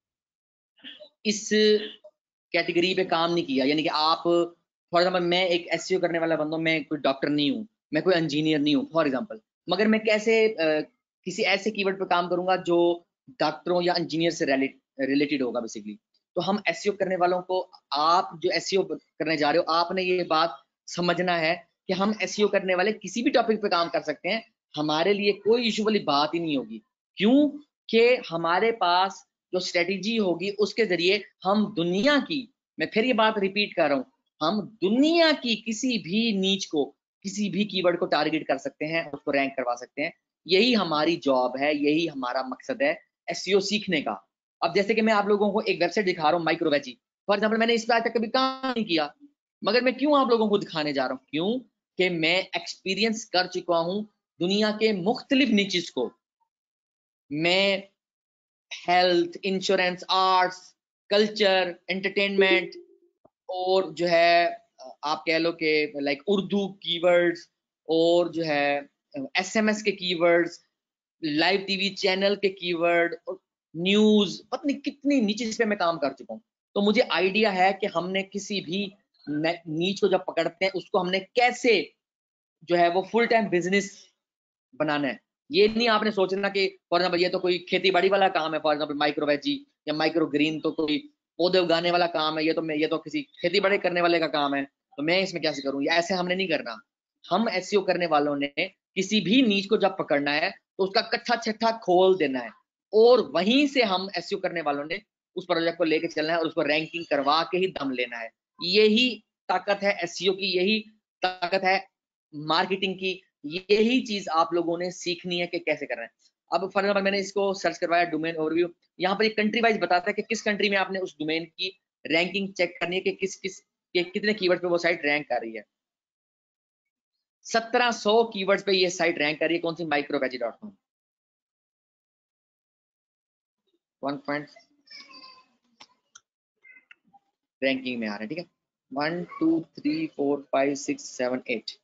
इस कैटेगरी पे काम नहीं किया, यानी कि आप फॉर एग्जांपल मैं एक एसईओ करने वाला बंदा हूं, मैं कोई डॉक्टर नहीं हूँ, मैं कोई इंजीनियर नहीं हूँ फॉर एग्जांपल, मगर मैं कैसे अ, किसी ऐसे कीवर्ड पे काम करूंगा जो डॉक्टरों या इंजीनियर से रिलेटेड होगा बेसिकली। तो हम एसईओ करने वालों को, आप जो एसईओ करने जा रहे हो, आपने ये बात समझना है कि हम एसईओ करने वाले किसी भी टॉपिक पे काम कर सकते हैं। हमारे लिए कोई इशू वाली बात ही नहीं होगी। क्यों? कि हमारे पास जो स्ट्रेटेजी होगी उसके जरिए हम दुनिया की, मैं फिर ये बात रिपीट कर रहा हूं, हम दुनिया की किसी भी नीच को, किसी भी कीवर्ड को टारगेट कर सकते हैं, उसको रैंक करवा सकते हैं। यही हमारी जॉब है, यही हमारा मकसद है एसईओ सीखने का। अब जैसे कि मैं आप लोगों को एक वेबसाइट दिखा रहा हूँ, माइक्रोवेजी फॉर एग्जाम्पल, मैंने इस पर आज तक कभी काम नहीं किया, मगर मैं क्यों आप लोगों को दिखाने जा रहा हूँ? क्यों कि मैं एक्सपीरियंस कर चुका हूँ दुनिया के मुख्तलिफ नीचेस को। मैं health, insurance, arts, culture, entertainment, और जो है आप कह लो कि लाइक उर्दू कीवर्ड्स, और जो है एसएमएस के कीवर्ड्स, लाइव टीवी चैनल के कीवर्ड, और न्यूज, पता नहीं कितनी नीचे पे मैं काम कर चुका हूँ। तो मुझे आइडिया है कि हमने किसी भी नीच को जब पकड़ते हैं, उसको हमने कैसे जो है वो फुल टाइम बिजनेस बनाना है। ये नहीं आपने सोचना कि फॉर एग्जाम्पल ये तो कोई खेती बाड़ी वाला काम है, फॉर एग्जाम्पल माइक्रो वेजी या माइक्रो ग्रीन तो कोई पौधे उगाने वाला काम है, ये तो मैं ये तो किसी खेती बाड़ी करने वाले का काम है, तो मैं इसमें कैसे करूँ? ऐसे हमने नहीं करना। हम एसईओ करने वालों ने किसी भी नीच को जब पकड़ना है तो उसका कच्चा छट्टा खोल देना है, और वहीं से हम एसईओ करने वालों ने उस प्रोजेक्ट को लेके चलना है और उसको रैंकिंग करवा के ही दम लेना है। यही ताकत है एसईओ की, यही ताकत है मार्केटिंग की, यही चीज आप लोगों ने सीखनी है कि कैसे करना है। अब फॉर एग्जाम्पल मैंने इसको सर्च करवाया डोमेन ओवरव्यू, यहाँ पर एक कंट्री वाइज बताता है कि किस कंट्री में आपने उस डोमेन की रैंकिंग चेक करनी है कि किस किस के कितने कीवर्ड पे वो साइट रैंक कर रही है। सत्रह सौ कीवर्ड्स पे ये साइट रैंक कर रही है। कौन सी? Microveggie dot com. One point ranking में आ रहा है, ठीक है। One two three four five six seven eight.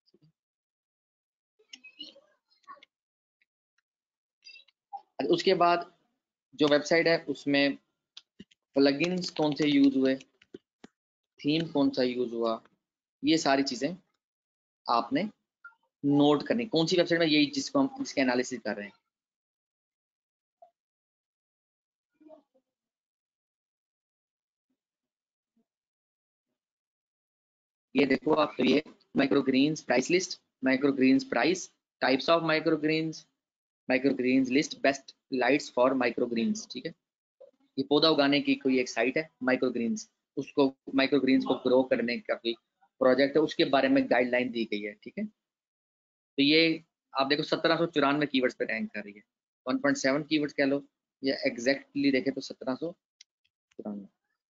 उसके बाद जो वेबसाइट है उसमें प्लगइन्स कौन से यूज हुए, थीम कौन सा यूज हुआ, ये सारी चीजें आपने नोट करनी। कौन सी वेबसाइट में यही जिसको हम इसके एनालिसिस कर रहे हैं। ये देखो आप, तो ये micro greens price list, micro greens price, types of micro greens, micro greens list, best lights for micro greens, ठीक है। ये पौधा उगाने की कोई एक साइट है माइक्रो ग्रीन्स, उसको माइक्रो ग्रीन्स को ग्रो करने का कोई प्रोजेक्ट है, उसके बारे में गाइडलाइन दी गई है, ठीक है। तो ये आप देखो सत्रह सौ चौरानवे कीवर्ड्स पे रैंक कर रही है, वन पॉइंट सेवन कीवर्ड्स कह लो, या एग्जैक्टली देखे तो सत्रह सौ चौरानवे।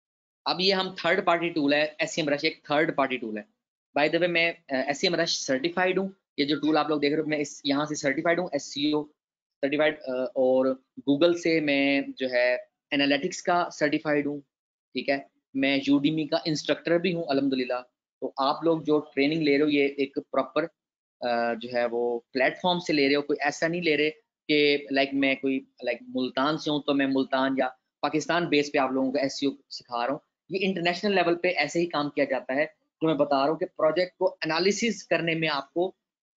अब ये हम थर्ड पार्टी टूल है, एसईएम रश एक थर्ड पार्टी टूल है। बाय द वे मैं एसईएम रश सर्टिफाइड हूँ। ये जो टूल आप लोग देख रहे हो मैं इस यहाँ से सर्टिफाइड हूँ, एसईओ सर्टिफाइड, और गूगल से मैं जो है एनालिटिक्स का सर्टिफाइड हूँ, ठीक है। मैं यूडीमी का इंस्ट्रक्टर भी हूँ अल्हम्दुलिल्लाह। तो आप लोग जो ट्रेनिंग ले रहे हो ये एक प्रॉपर जो है वो प्लेटफॉर्म से ले रहे हो, कोई ऐसा नहीं ले रहे कि लाइक मैं कोई लाइक मुल्तान से हूँ तो मैं मुल्तान या पाकिस्तान बेस पे आप लोगों को एसईओ सिखा रहा हूँ। ये इंटरनेशनल लेवल पे ऐसे ही काम किया जाता है। जो मैं बता रहा हूँ कि प्रोजेक्ट को एनालिसिस करने में आपको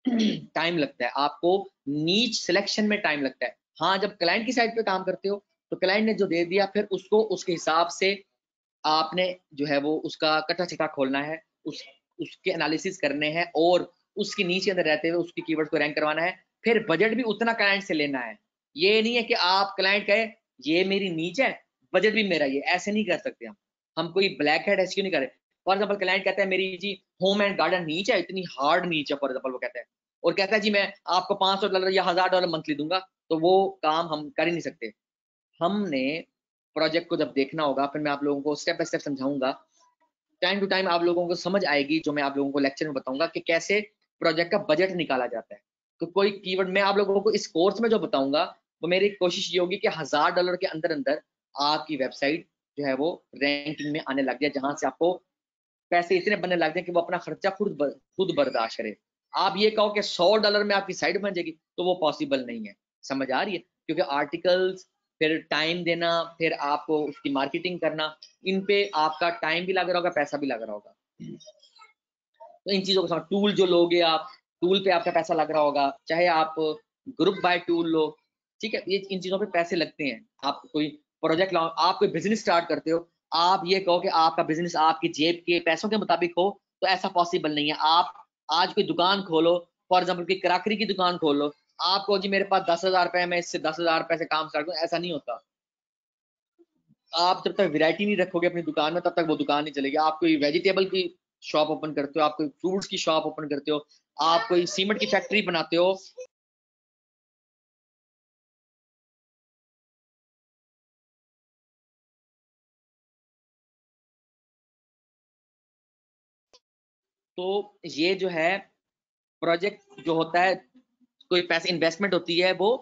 टाइम लगता है, आपको नीच सिलेक्शन में टाइम लगता है। हाँ, जब क्लाइंट की साइड पे काम करते हो तो क्लाइंट ने जो दे दिया फिर उसको उसके हिसाब से आपने जो है वो उसका कटा छटा खोलना है, उस उसके एनालिसिस करने हैं और उसके नीचे अंदर रहते हुए उसकी कीवर्ड को रैंक करवाना है। फिर बजट भी उतना क्लाइंट से लेना है। ये नहीं है कि आप क्लाइंट कहे ये मेरी नीच है, बजट भी मेरा, ये ऐसे नहीं कर सकते हम हम कोई ब्लैक हेड एसक्यू नहीं कर रहे। फॉर एग्जाम्पल क्लाइंट कहता है मेरी जी होम एंड गार्डन नीच है, इतनी हार्ड नीच है फॉर एग्जाम्पल वो कहता है, और कहता है जी मैं आपको पांच सौ डॉलर या हजार डॉलर मंथली दूंगा, तो वो काम हम कर ही नहीं सकते। हमने प्रोजेक्ट को जब देखना होगा, फिर मैं आप लोगों को स्टेप बाय स्टेप समझाऊंगा, टाइम टू टाइम आप लोगों को समझ आएगी जो मैं आप लोगों को लेक्चर में बताऊंगा कि कैसे प्रोजेक्ट का बजट निकाला जाता है। तो कोई कीवर्ड मैं आप लोगों को इस कोर्स में जो बताऊंगा वो मेरी कोशिश ये होगी कि हजार डॉलर के अंदर अंदर आपकी वेबसाइट जो है वो रैंकिंग में आने लग जाए, जहां से आपको पैसे इतने बनने लग जाए कि वो अपना खर्चा खुद बर, खुद बर्दाश्त करे। आप ये कहो कि सौ डॉलर में आपकी साइट बन जाएगी तो वो पॉसिबल नहीं है। समझ आ रही है? क्योंकि आर्टिकल्स, फिर टाइम देना, फिर आपको उसकी मार्केटिंग करना, इन पे आपका टाइम भी लग रहा होगा, पैसा भी लग रहा होगा। तो इन चीजों को समझ, टूल जो लोगे आप, टूल पे आपका पैसा लग रहा होगा, चाहे आप ग्रुप बाय टूल लो, ठीक है। ये इन चीजों पे पैसे लगते हैं। आप कोई प्रोजेक्ट लाओ, आप कोई बिजनेस स्टार्ट करते हो, आप ये कहो कि आपका बिजनेस आपकी जेब के पैसों के मुताबिक हो, तो ऐसा पॉसिबल नहीं है। आप आज कोई दुकान खोलो, फॉर एग्जाम्पल की कराकरी की दुकान खोलो, आप कहो जी मेरे पास दस हजार रुपए है, मैं इससे दस हजार रुपए से काम स्टार्ट करूँ, ऐसा नहीं होता। आप जब तक वैरायटी नहीं रखोगे अपनी दुकान में तब तक वो दुकान नहीं चलेगी। आप कोई वेजिटेबल की शॉप ओपन करते हो, आप कोई फ्रूट्स की शॉप ओपन करते हो, आप कोई सीमेंट की फैक्ट्री बनाते हो, तो ये जो है प्रोजेक्ट जो होता है, कोई पैसे इन्वेस्टमेंट होती है, वो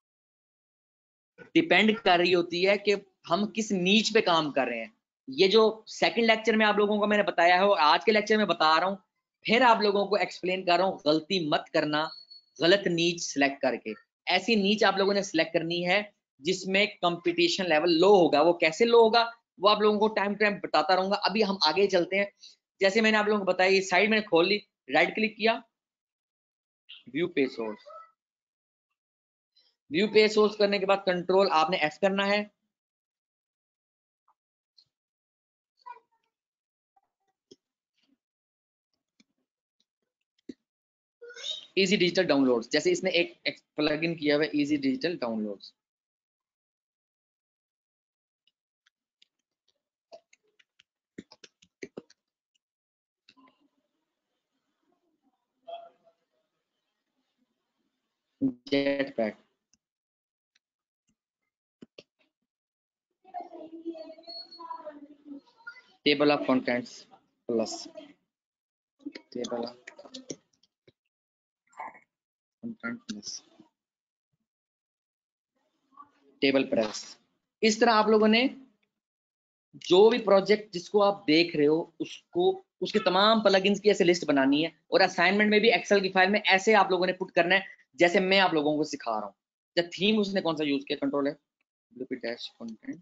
डिपेंड कर रही होती है कि हम किस नीच पे काम कर रहे हैं। ये जो सेकंड लेक्चर में आप लोगों को मैंने बताया है और आज के लेक्चर में बता रहा हूँ, फिर आप लोगों को एक्सप्लेन कर रहा हूँ, गलती मत करना गलत नीच सिलेक्ट करके। ऐसी नीच आप लोगों ने सिलेक्ट करनी है जिसमें कंपटीशन लेवल लो होगा। वो कैसे लो होगा वो आप लोगों को टाइम टू टाइम बताता रहूंगा। अभी हम आगे चलते हैं। जैसे मैंने आप लोगों को बताया, ये साइड मैंने खोल ली, राइट क्लिक किया, view page source, view page source करने के बाद कंट्रोल आपने एफ करना है। इजी डिजिटल डाउनलोड्स, जैसे इसने एक, एक प्लगइन किया हुआ है easy digital downloads. Jetpack, table of contents plus, table of content plus, table press. इस तरह आप लोगों ने जो भी प्रोजेक्ट जिसको आप देख रहे हो उसको, उसके तमाम प्लगइन्स की ऐसे लिस्ट बनानी है, और असाइनमेंट में भी एक्सेल की फाइल में ऐसे आप लोगों ने पुट करना है जैसे मैं आप लोगों को सिखा रहा हूँ। जब थीम उसने कौन सा यूज किया, कंट्रोल है dash content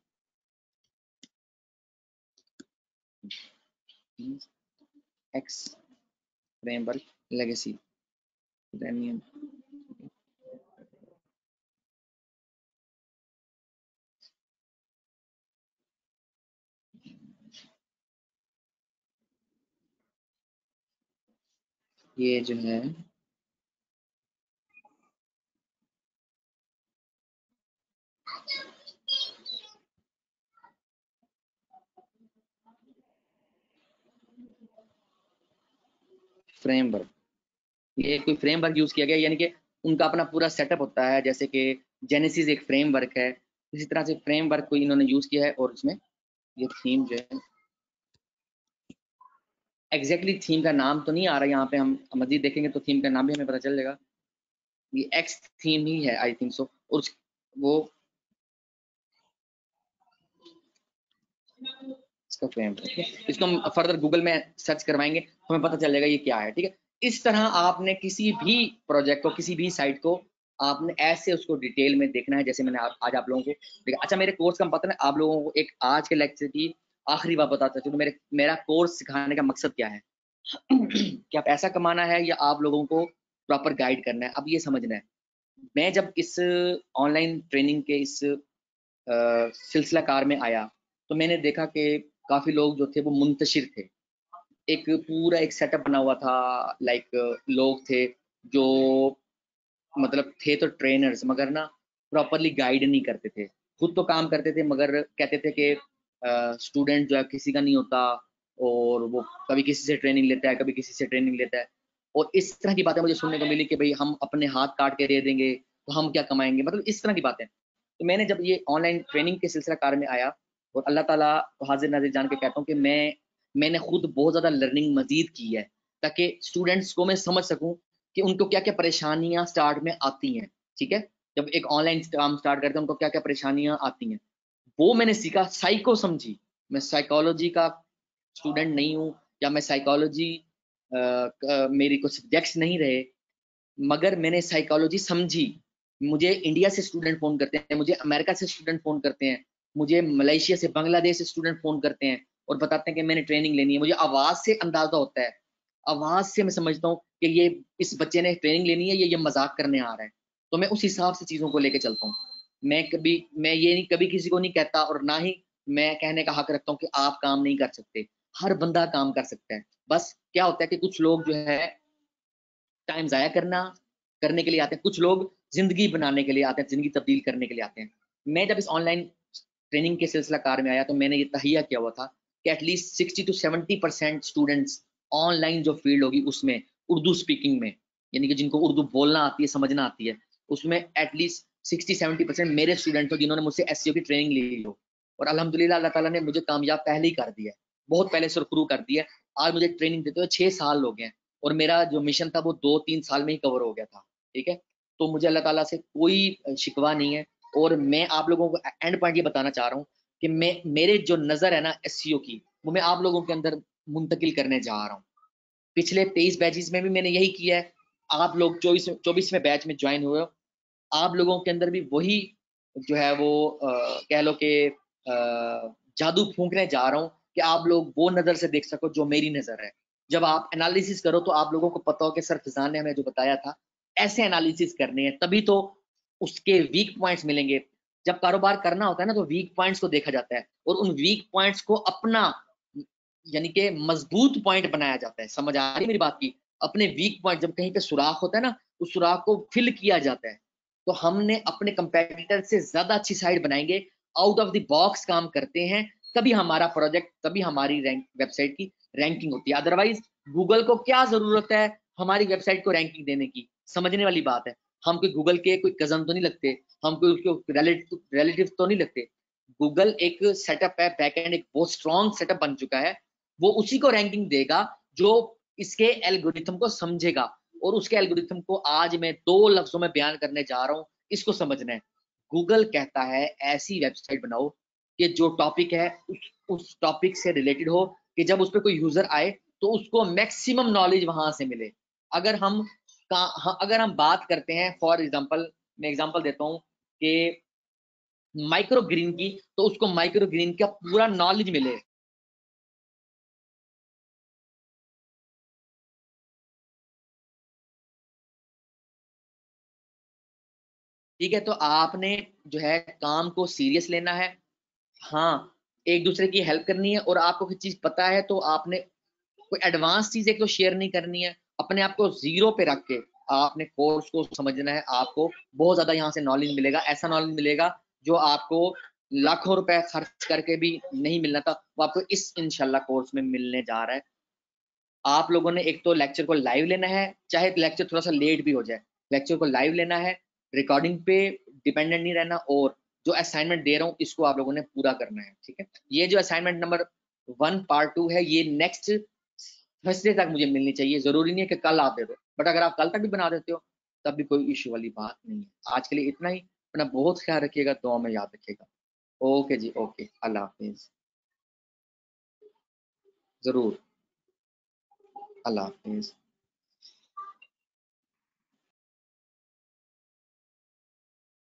X framework legacy premium. ये जो है फ्रेमवर्क, ये कोई फ्रेमवर्क यूज किया गया, यानी कि उनका अपना पूरा सेटअप होता है, जैसे कि जेनेसिस एक फ्रेमवर्क है, इसी तरह से फ्रेमवर्क को इन्होंने यूज किया है। और इसमें ये थीम जो है एग्जैक्टली exactly थीम का नाम तो नहीं आ रहा यहाँ पे, हम मजीद देखेंगे तो थीम का नाम भी हमें पता चल जाएगा। ये एक्स थीम ही है आई थिंक सो, और वो इसका फ्रेम, इसको हम फर्दर गूगल में सर्च करवाएंगे तो हमें पता चल जाएगा ये क्या है। ठीक है, इस तरह आपने किसी भी प्रोजेक्ट को, किसी भी साइट को आपने ऐसे उसको डिटेल में देखना है, जैसे मैंने आप, आज आप लोगों को देखा। अच्छा, मेरे कोर्स का पता है आप लोगों को एक आज के लेक्चर की आखिरी बात बताता हूँ, तो मेरे मेरा कोर्स सिखाने का मकसद क्या है क्या पैसा कमाना है या आप लोगों को प्रॉपर गाइड करना है, अब ये समझना है। मैं जब इस ऑनलाइन ट्रेनिंग के इस सिलसिला कार में आया तो मैंने देखा कि काफ़ी लोग जो थे वो मुंतशिर थे, एक पूरा एक सेटअप बना हुआ था, लाइक लोग थे जो मतलब थे तो ट्रेनर्स, मगर ना प्रॉपरली गाइड नहीं करते थे, खुद तो काम करते थे मगर कहते थे कि स्टूडेंट जो है किसी का नहीं होता, और वो कभी किसी से ट्रेनिंग लेता है, कभी किसी से ट्रेनिंग लेता है, और इस तरह की बातें मुझे सुनने को मिली कि भाई हम अपने हाथ काट के दे देंगे तो हम क्या कमाएंगे, मतलब इस तरह की बातें। तो मैंने जब ये ऑनलाइन ट्रेनिंग के सिलसिला कार में आया, और अल्लाह ताला को हाजिर नाजिर जान के कहता हूँ कि मैं मैंने खुद बहुत ज़्यादा लर्निंग मजीद की है, ताकि स्टूडेंट्स को मैं समझ सकूँ कि उनको क्या क्या परेशानियां स्टार्ट में आती हैं। ठीक है, जब एक ऑनलाइन काम स्टार्ट करते हैं उनको क्या क्या परेशानियां आती हैं, वो मैंने सीखा, साइको समझी। मैं साइकोलॉजी का स्टूडेंट नहीं हूँ, या मैं साइकोलॉजी मेरी कुछ सब्जेक्ट्स नहीं रहे, मगर मैंने साइकोलॉजी समझी। मुझे इंडिया से स्टूडेंट फ़ोन करते हैं, मुझे अमेरिका से स्टूडेंट फ़ोन करते हैं, मुझे मलेशिया से, बांग्लादेश से स्टूडेंट फ़ोन करते हैं और बताते हैं कि मैंने ट्रेनिंग लेनी है। मुझे आवाज़ से अंदाज़ा होता है, आवाज़ से मैं समझता हूँ कि ये इस बच्चे ने ट्रेनिंग लेनी है, ये ये मजाक करने आ रहा है, तो मैं उस हिसाब से चीज़ों को लेके चलता हूँ। मैं कभी मैं ये नहीं कभी किसी को नहीं कहता, और ना ही मैं कहने का हक रखता हूँ कि आप काम नहीं कर सकते। हर बंदा काम कर सकता है, बस क्या होता है कि कुछ लोग जो है टाइम ज़ाया करना करने के लिए आते हैं, कुछ लोग ज़िंदगी बनाने के लिए आते हैं, ज़िंदगी तब्दील करने के लिए आते हैं। मैं जब इस ऑनलाइन ट्रेनिंग के सिलसिला कार में आया तो मैंने ये तहिया किया हुआ था कि at least sixty to seventy percent students online जो फील्ड होगी उसमें उर्दू स्पीकिंग में, यानी कि जिनको उर्दू बोलना आती है, समझना आती है, उसमें एटलीस्ट सिक्सटी सेवेंटी परसेंट मेरे स्टूडेंट हो जिन्होंने मुझसे एस की ट्रेनिंग ली हो। और अल्हम्दुलिल्लाह अल्लाह ताला ने मुझे कामयाब पहले ही कर दिया है, बहुत पहले सुरखरू कर दिया है। आज मुझे ट्रेनिंग देते हुए छः साल हो गए हैं, और मेरा जो मिशन था वो दो तीन साल में ही कवर हो गया था। ठीक है, तो मुझे अल्लाह ताला से कोई शिकवा नहीं है, और मैं आप लोगों को एंड पॉइंट ये बताना चाह रहा हूँ कि मैं मेरे जो नज़र है ना एसईओ की, वो मैं आप लोगों के अंदर मुंतकिल करने जा रहा हूँ। पिछले तेईस बैचेस में भी मैंने यही किया है, आप लोग चौबीस चौबीसवें बैच में ज्वाइन हुए हो, आप लोगों के अंदर भी वही जो है वो आ, कह लो कि जादू फूंकने जा रहा हूँ कि आप लोग वो नज़र से देख सको जो मेरी नज़र है। जब आप एनालिसिस करो तो आप लोगों को पता हो कि सर फिजान ने हमें जो बताया था ऐसे एनालिसिस करने हैं, तभी तो उसके वीक पॉइंट्स मिलेंगे। जब कारोबार करना होता है ना, तो वीक पॉइंट्स को देखा जाता है और उन वीक पॉइंट्स को अपना यानी कि मजबूत पॉइंट बनाया जाता है। समझ आ रही है मेरी बात की? अपने वीक पॉइंट, जब कहीं पे सुराख होता है ना, उस सुराख को फिल किया जाता है। तो हमने अपने कंपेटिटर से ज्यादा अच्छी साइट बनाएंगे, आउट ऑफ द बॉक्स काम करते हैं, तभी हमारा प्रोजेक्ट, तभी हमारी रैंक वेबसाइट की रैंकिंग होती है। अदरवाइज गूगल को क्या जरूरत है हमारी वेबसाइट को रैंकिंग देने की? समझने वाली बात है। हम कोई गूगल के कोई कजन तो नहीं लगते, हम कोई उसके रिलेटिव रिलेटिव तो नहीं लगते। गूगल एक सेटअप है, बैकएंड एक बहुत स्ट्रॉन्ग सेटअप बन चुका है। वो उसी को रैंकिंग देगा जो इसके एल्गोरिथम को समझेगा। और उसके एल्गोरिथम को आज मैं दो लफ्जों में बयान करने जा रहा हूं, इसको समझना है। गूगल कहता है ऐसी वेबसाइट बनाओ कि जो टॉपिक है उस उस टॉपिक से रिलेटेड हो, कि जब उस पर कोई यूजर आए तो उसको मैक्सिमम नॉलेज वहां से मिले। अगर हम का, अगर हम बात करते हैं, फॉर एग्जांपल मैं एग्जांपल देता हूं कि माइक्रो ग्रीन की, तो उसको माइक्रो ग्रीन का पूरा नॉलेज मिले। ठीक है, तो आपने जो है काम को सीरियस लेना है। हाँ, एक दूसरे की हेल्प करनी है, और आपको कोई चीज पता है तो आपने कोई एडवांस चीज एक तो शेयर नहीं करनी है। अपने आप को जीरो पे रख के आपने कोर्स को समझना है। आपको बहुत ज्यादा यहाँ से नॉलेज मिलेगा, ऐसा नॉलेज मिलेगा जो आपको लाखों रुपए खर्च करके भी नहीं मिलना था, वो आपको इस इंशाल्लाह कोर्स में मिलने जा रहा है। आप लोगों ने एक तो लेक्चर को लाइव लेना है, चाहे लेक्चर थोड़ा सा लेट भी हो जाए, लेक्चर को लाइव लेना है, रिकॉर्डिंग पे डिपेंडेंट नहीं रहना, और जो असाइनमेंट दे रहा हूँ इसको आप लोगों ने पूरा करना है। ठीक है, ये जो assignment number one part two है, ये नेक्स्ट थर्सडे तक मुझे मिलनी चाहिए। जरूरी नहीं है कि कल आप दे दो, बट अगर आप कल तक भी बना देते हो तब भी कोई इशू वाली बात नहीं है। आज के लिए इतना ही। अपना बहुत ख्याल रखिएगा, दुआ में याद रखिएगा। ओके जी, ओके, अल्लाह हाफिज। जरूर, अल्लाह हाफिज।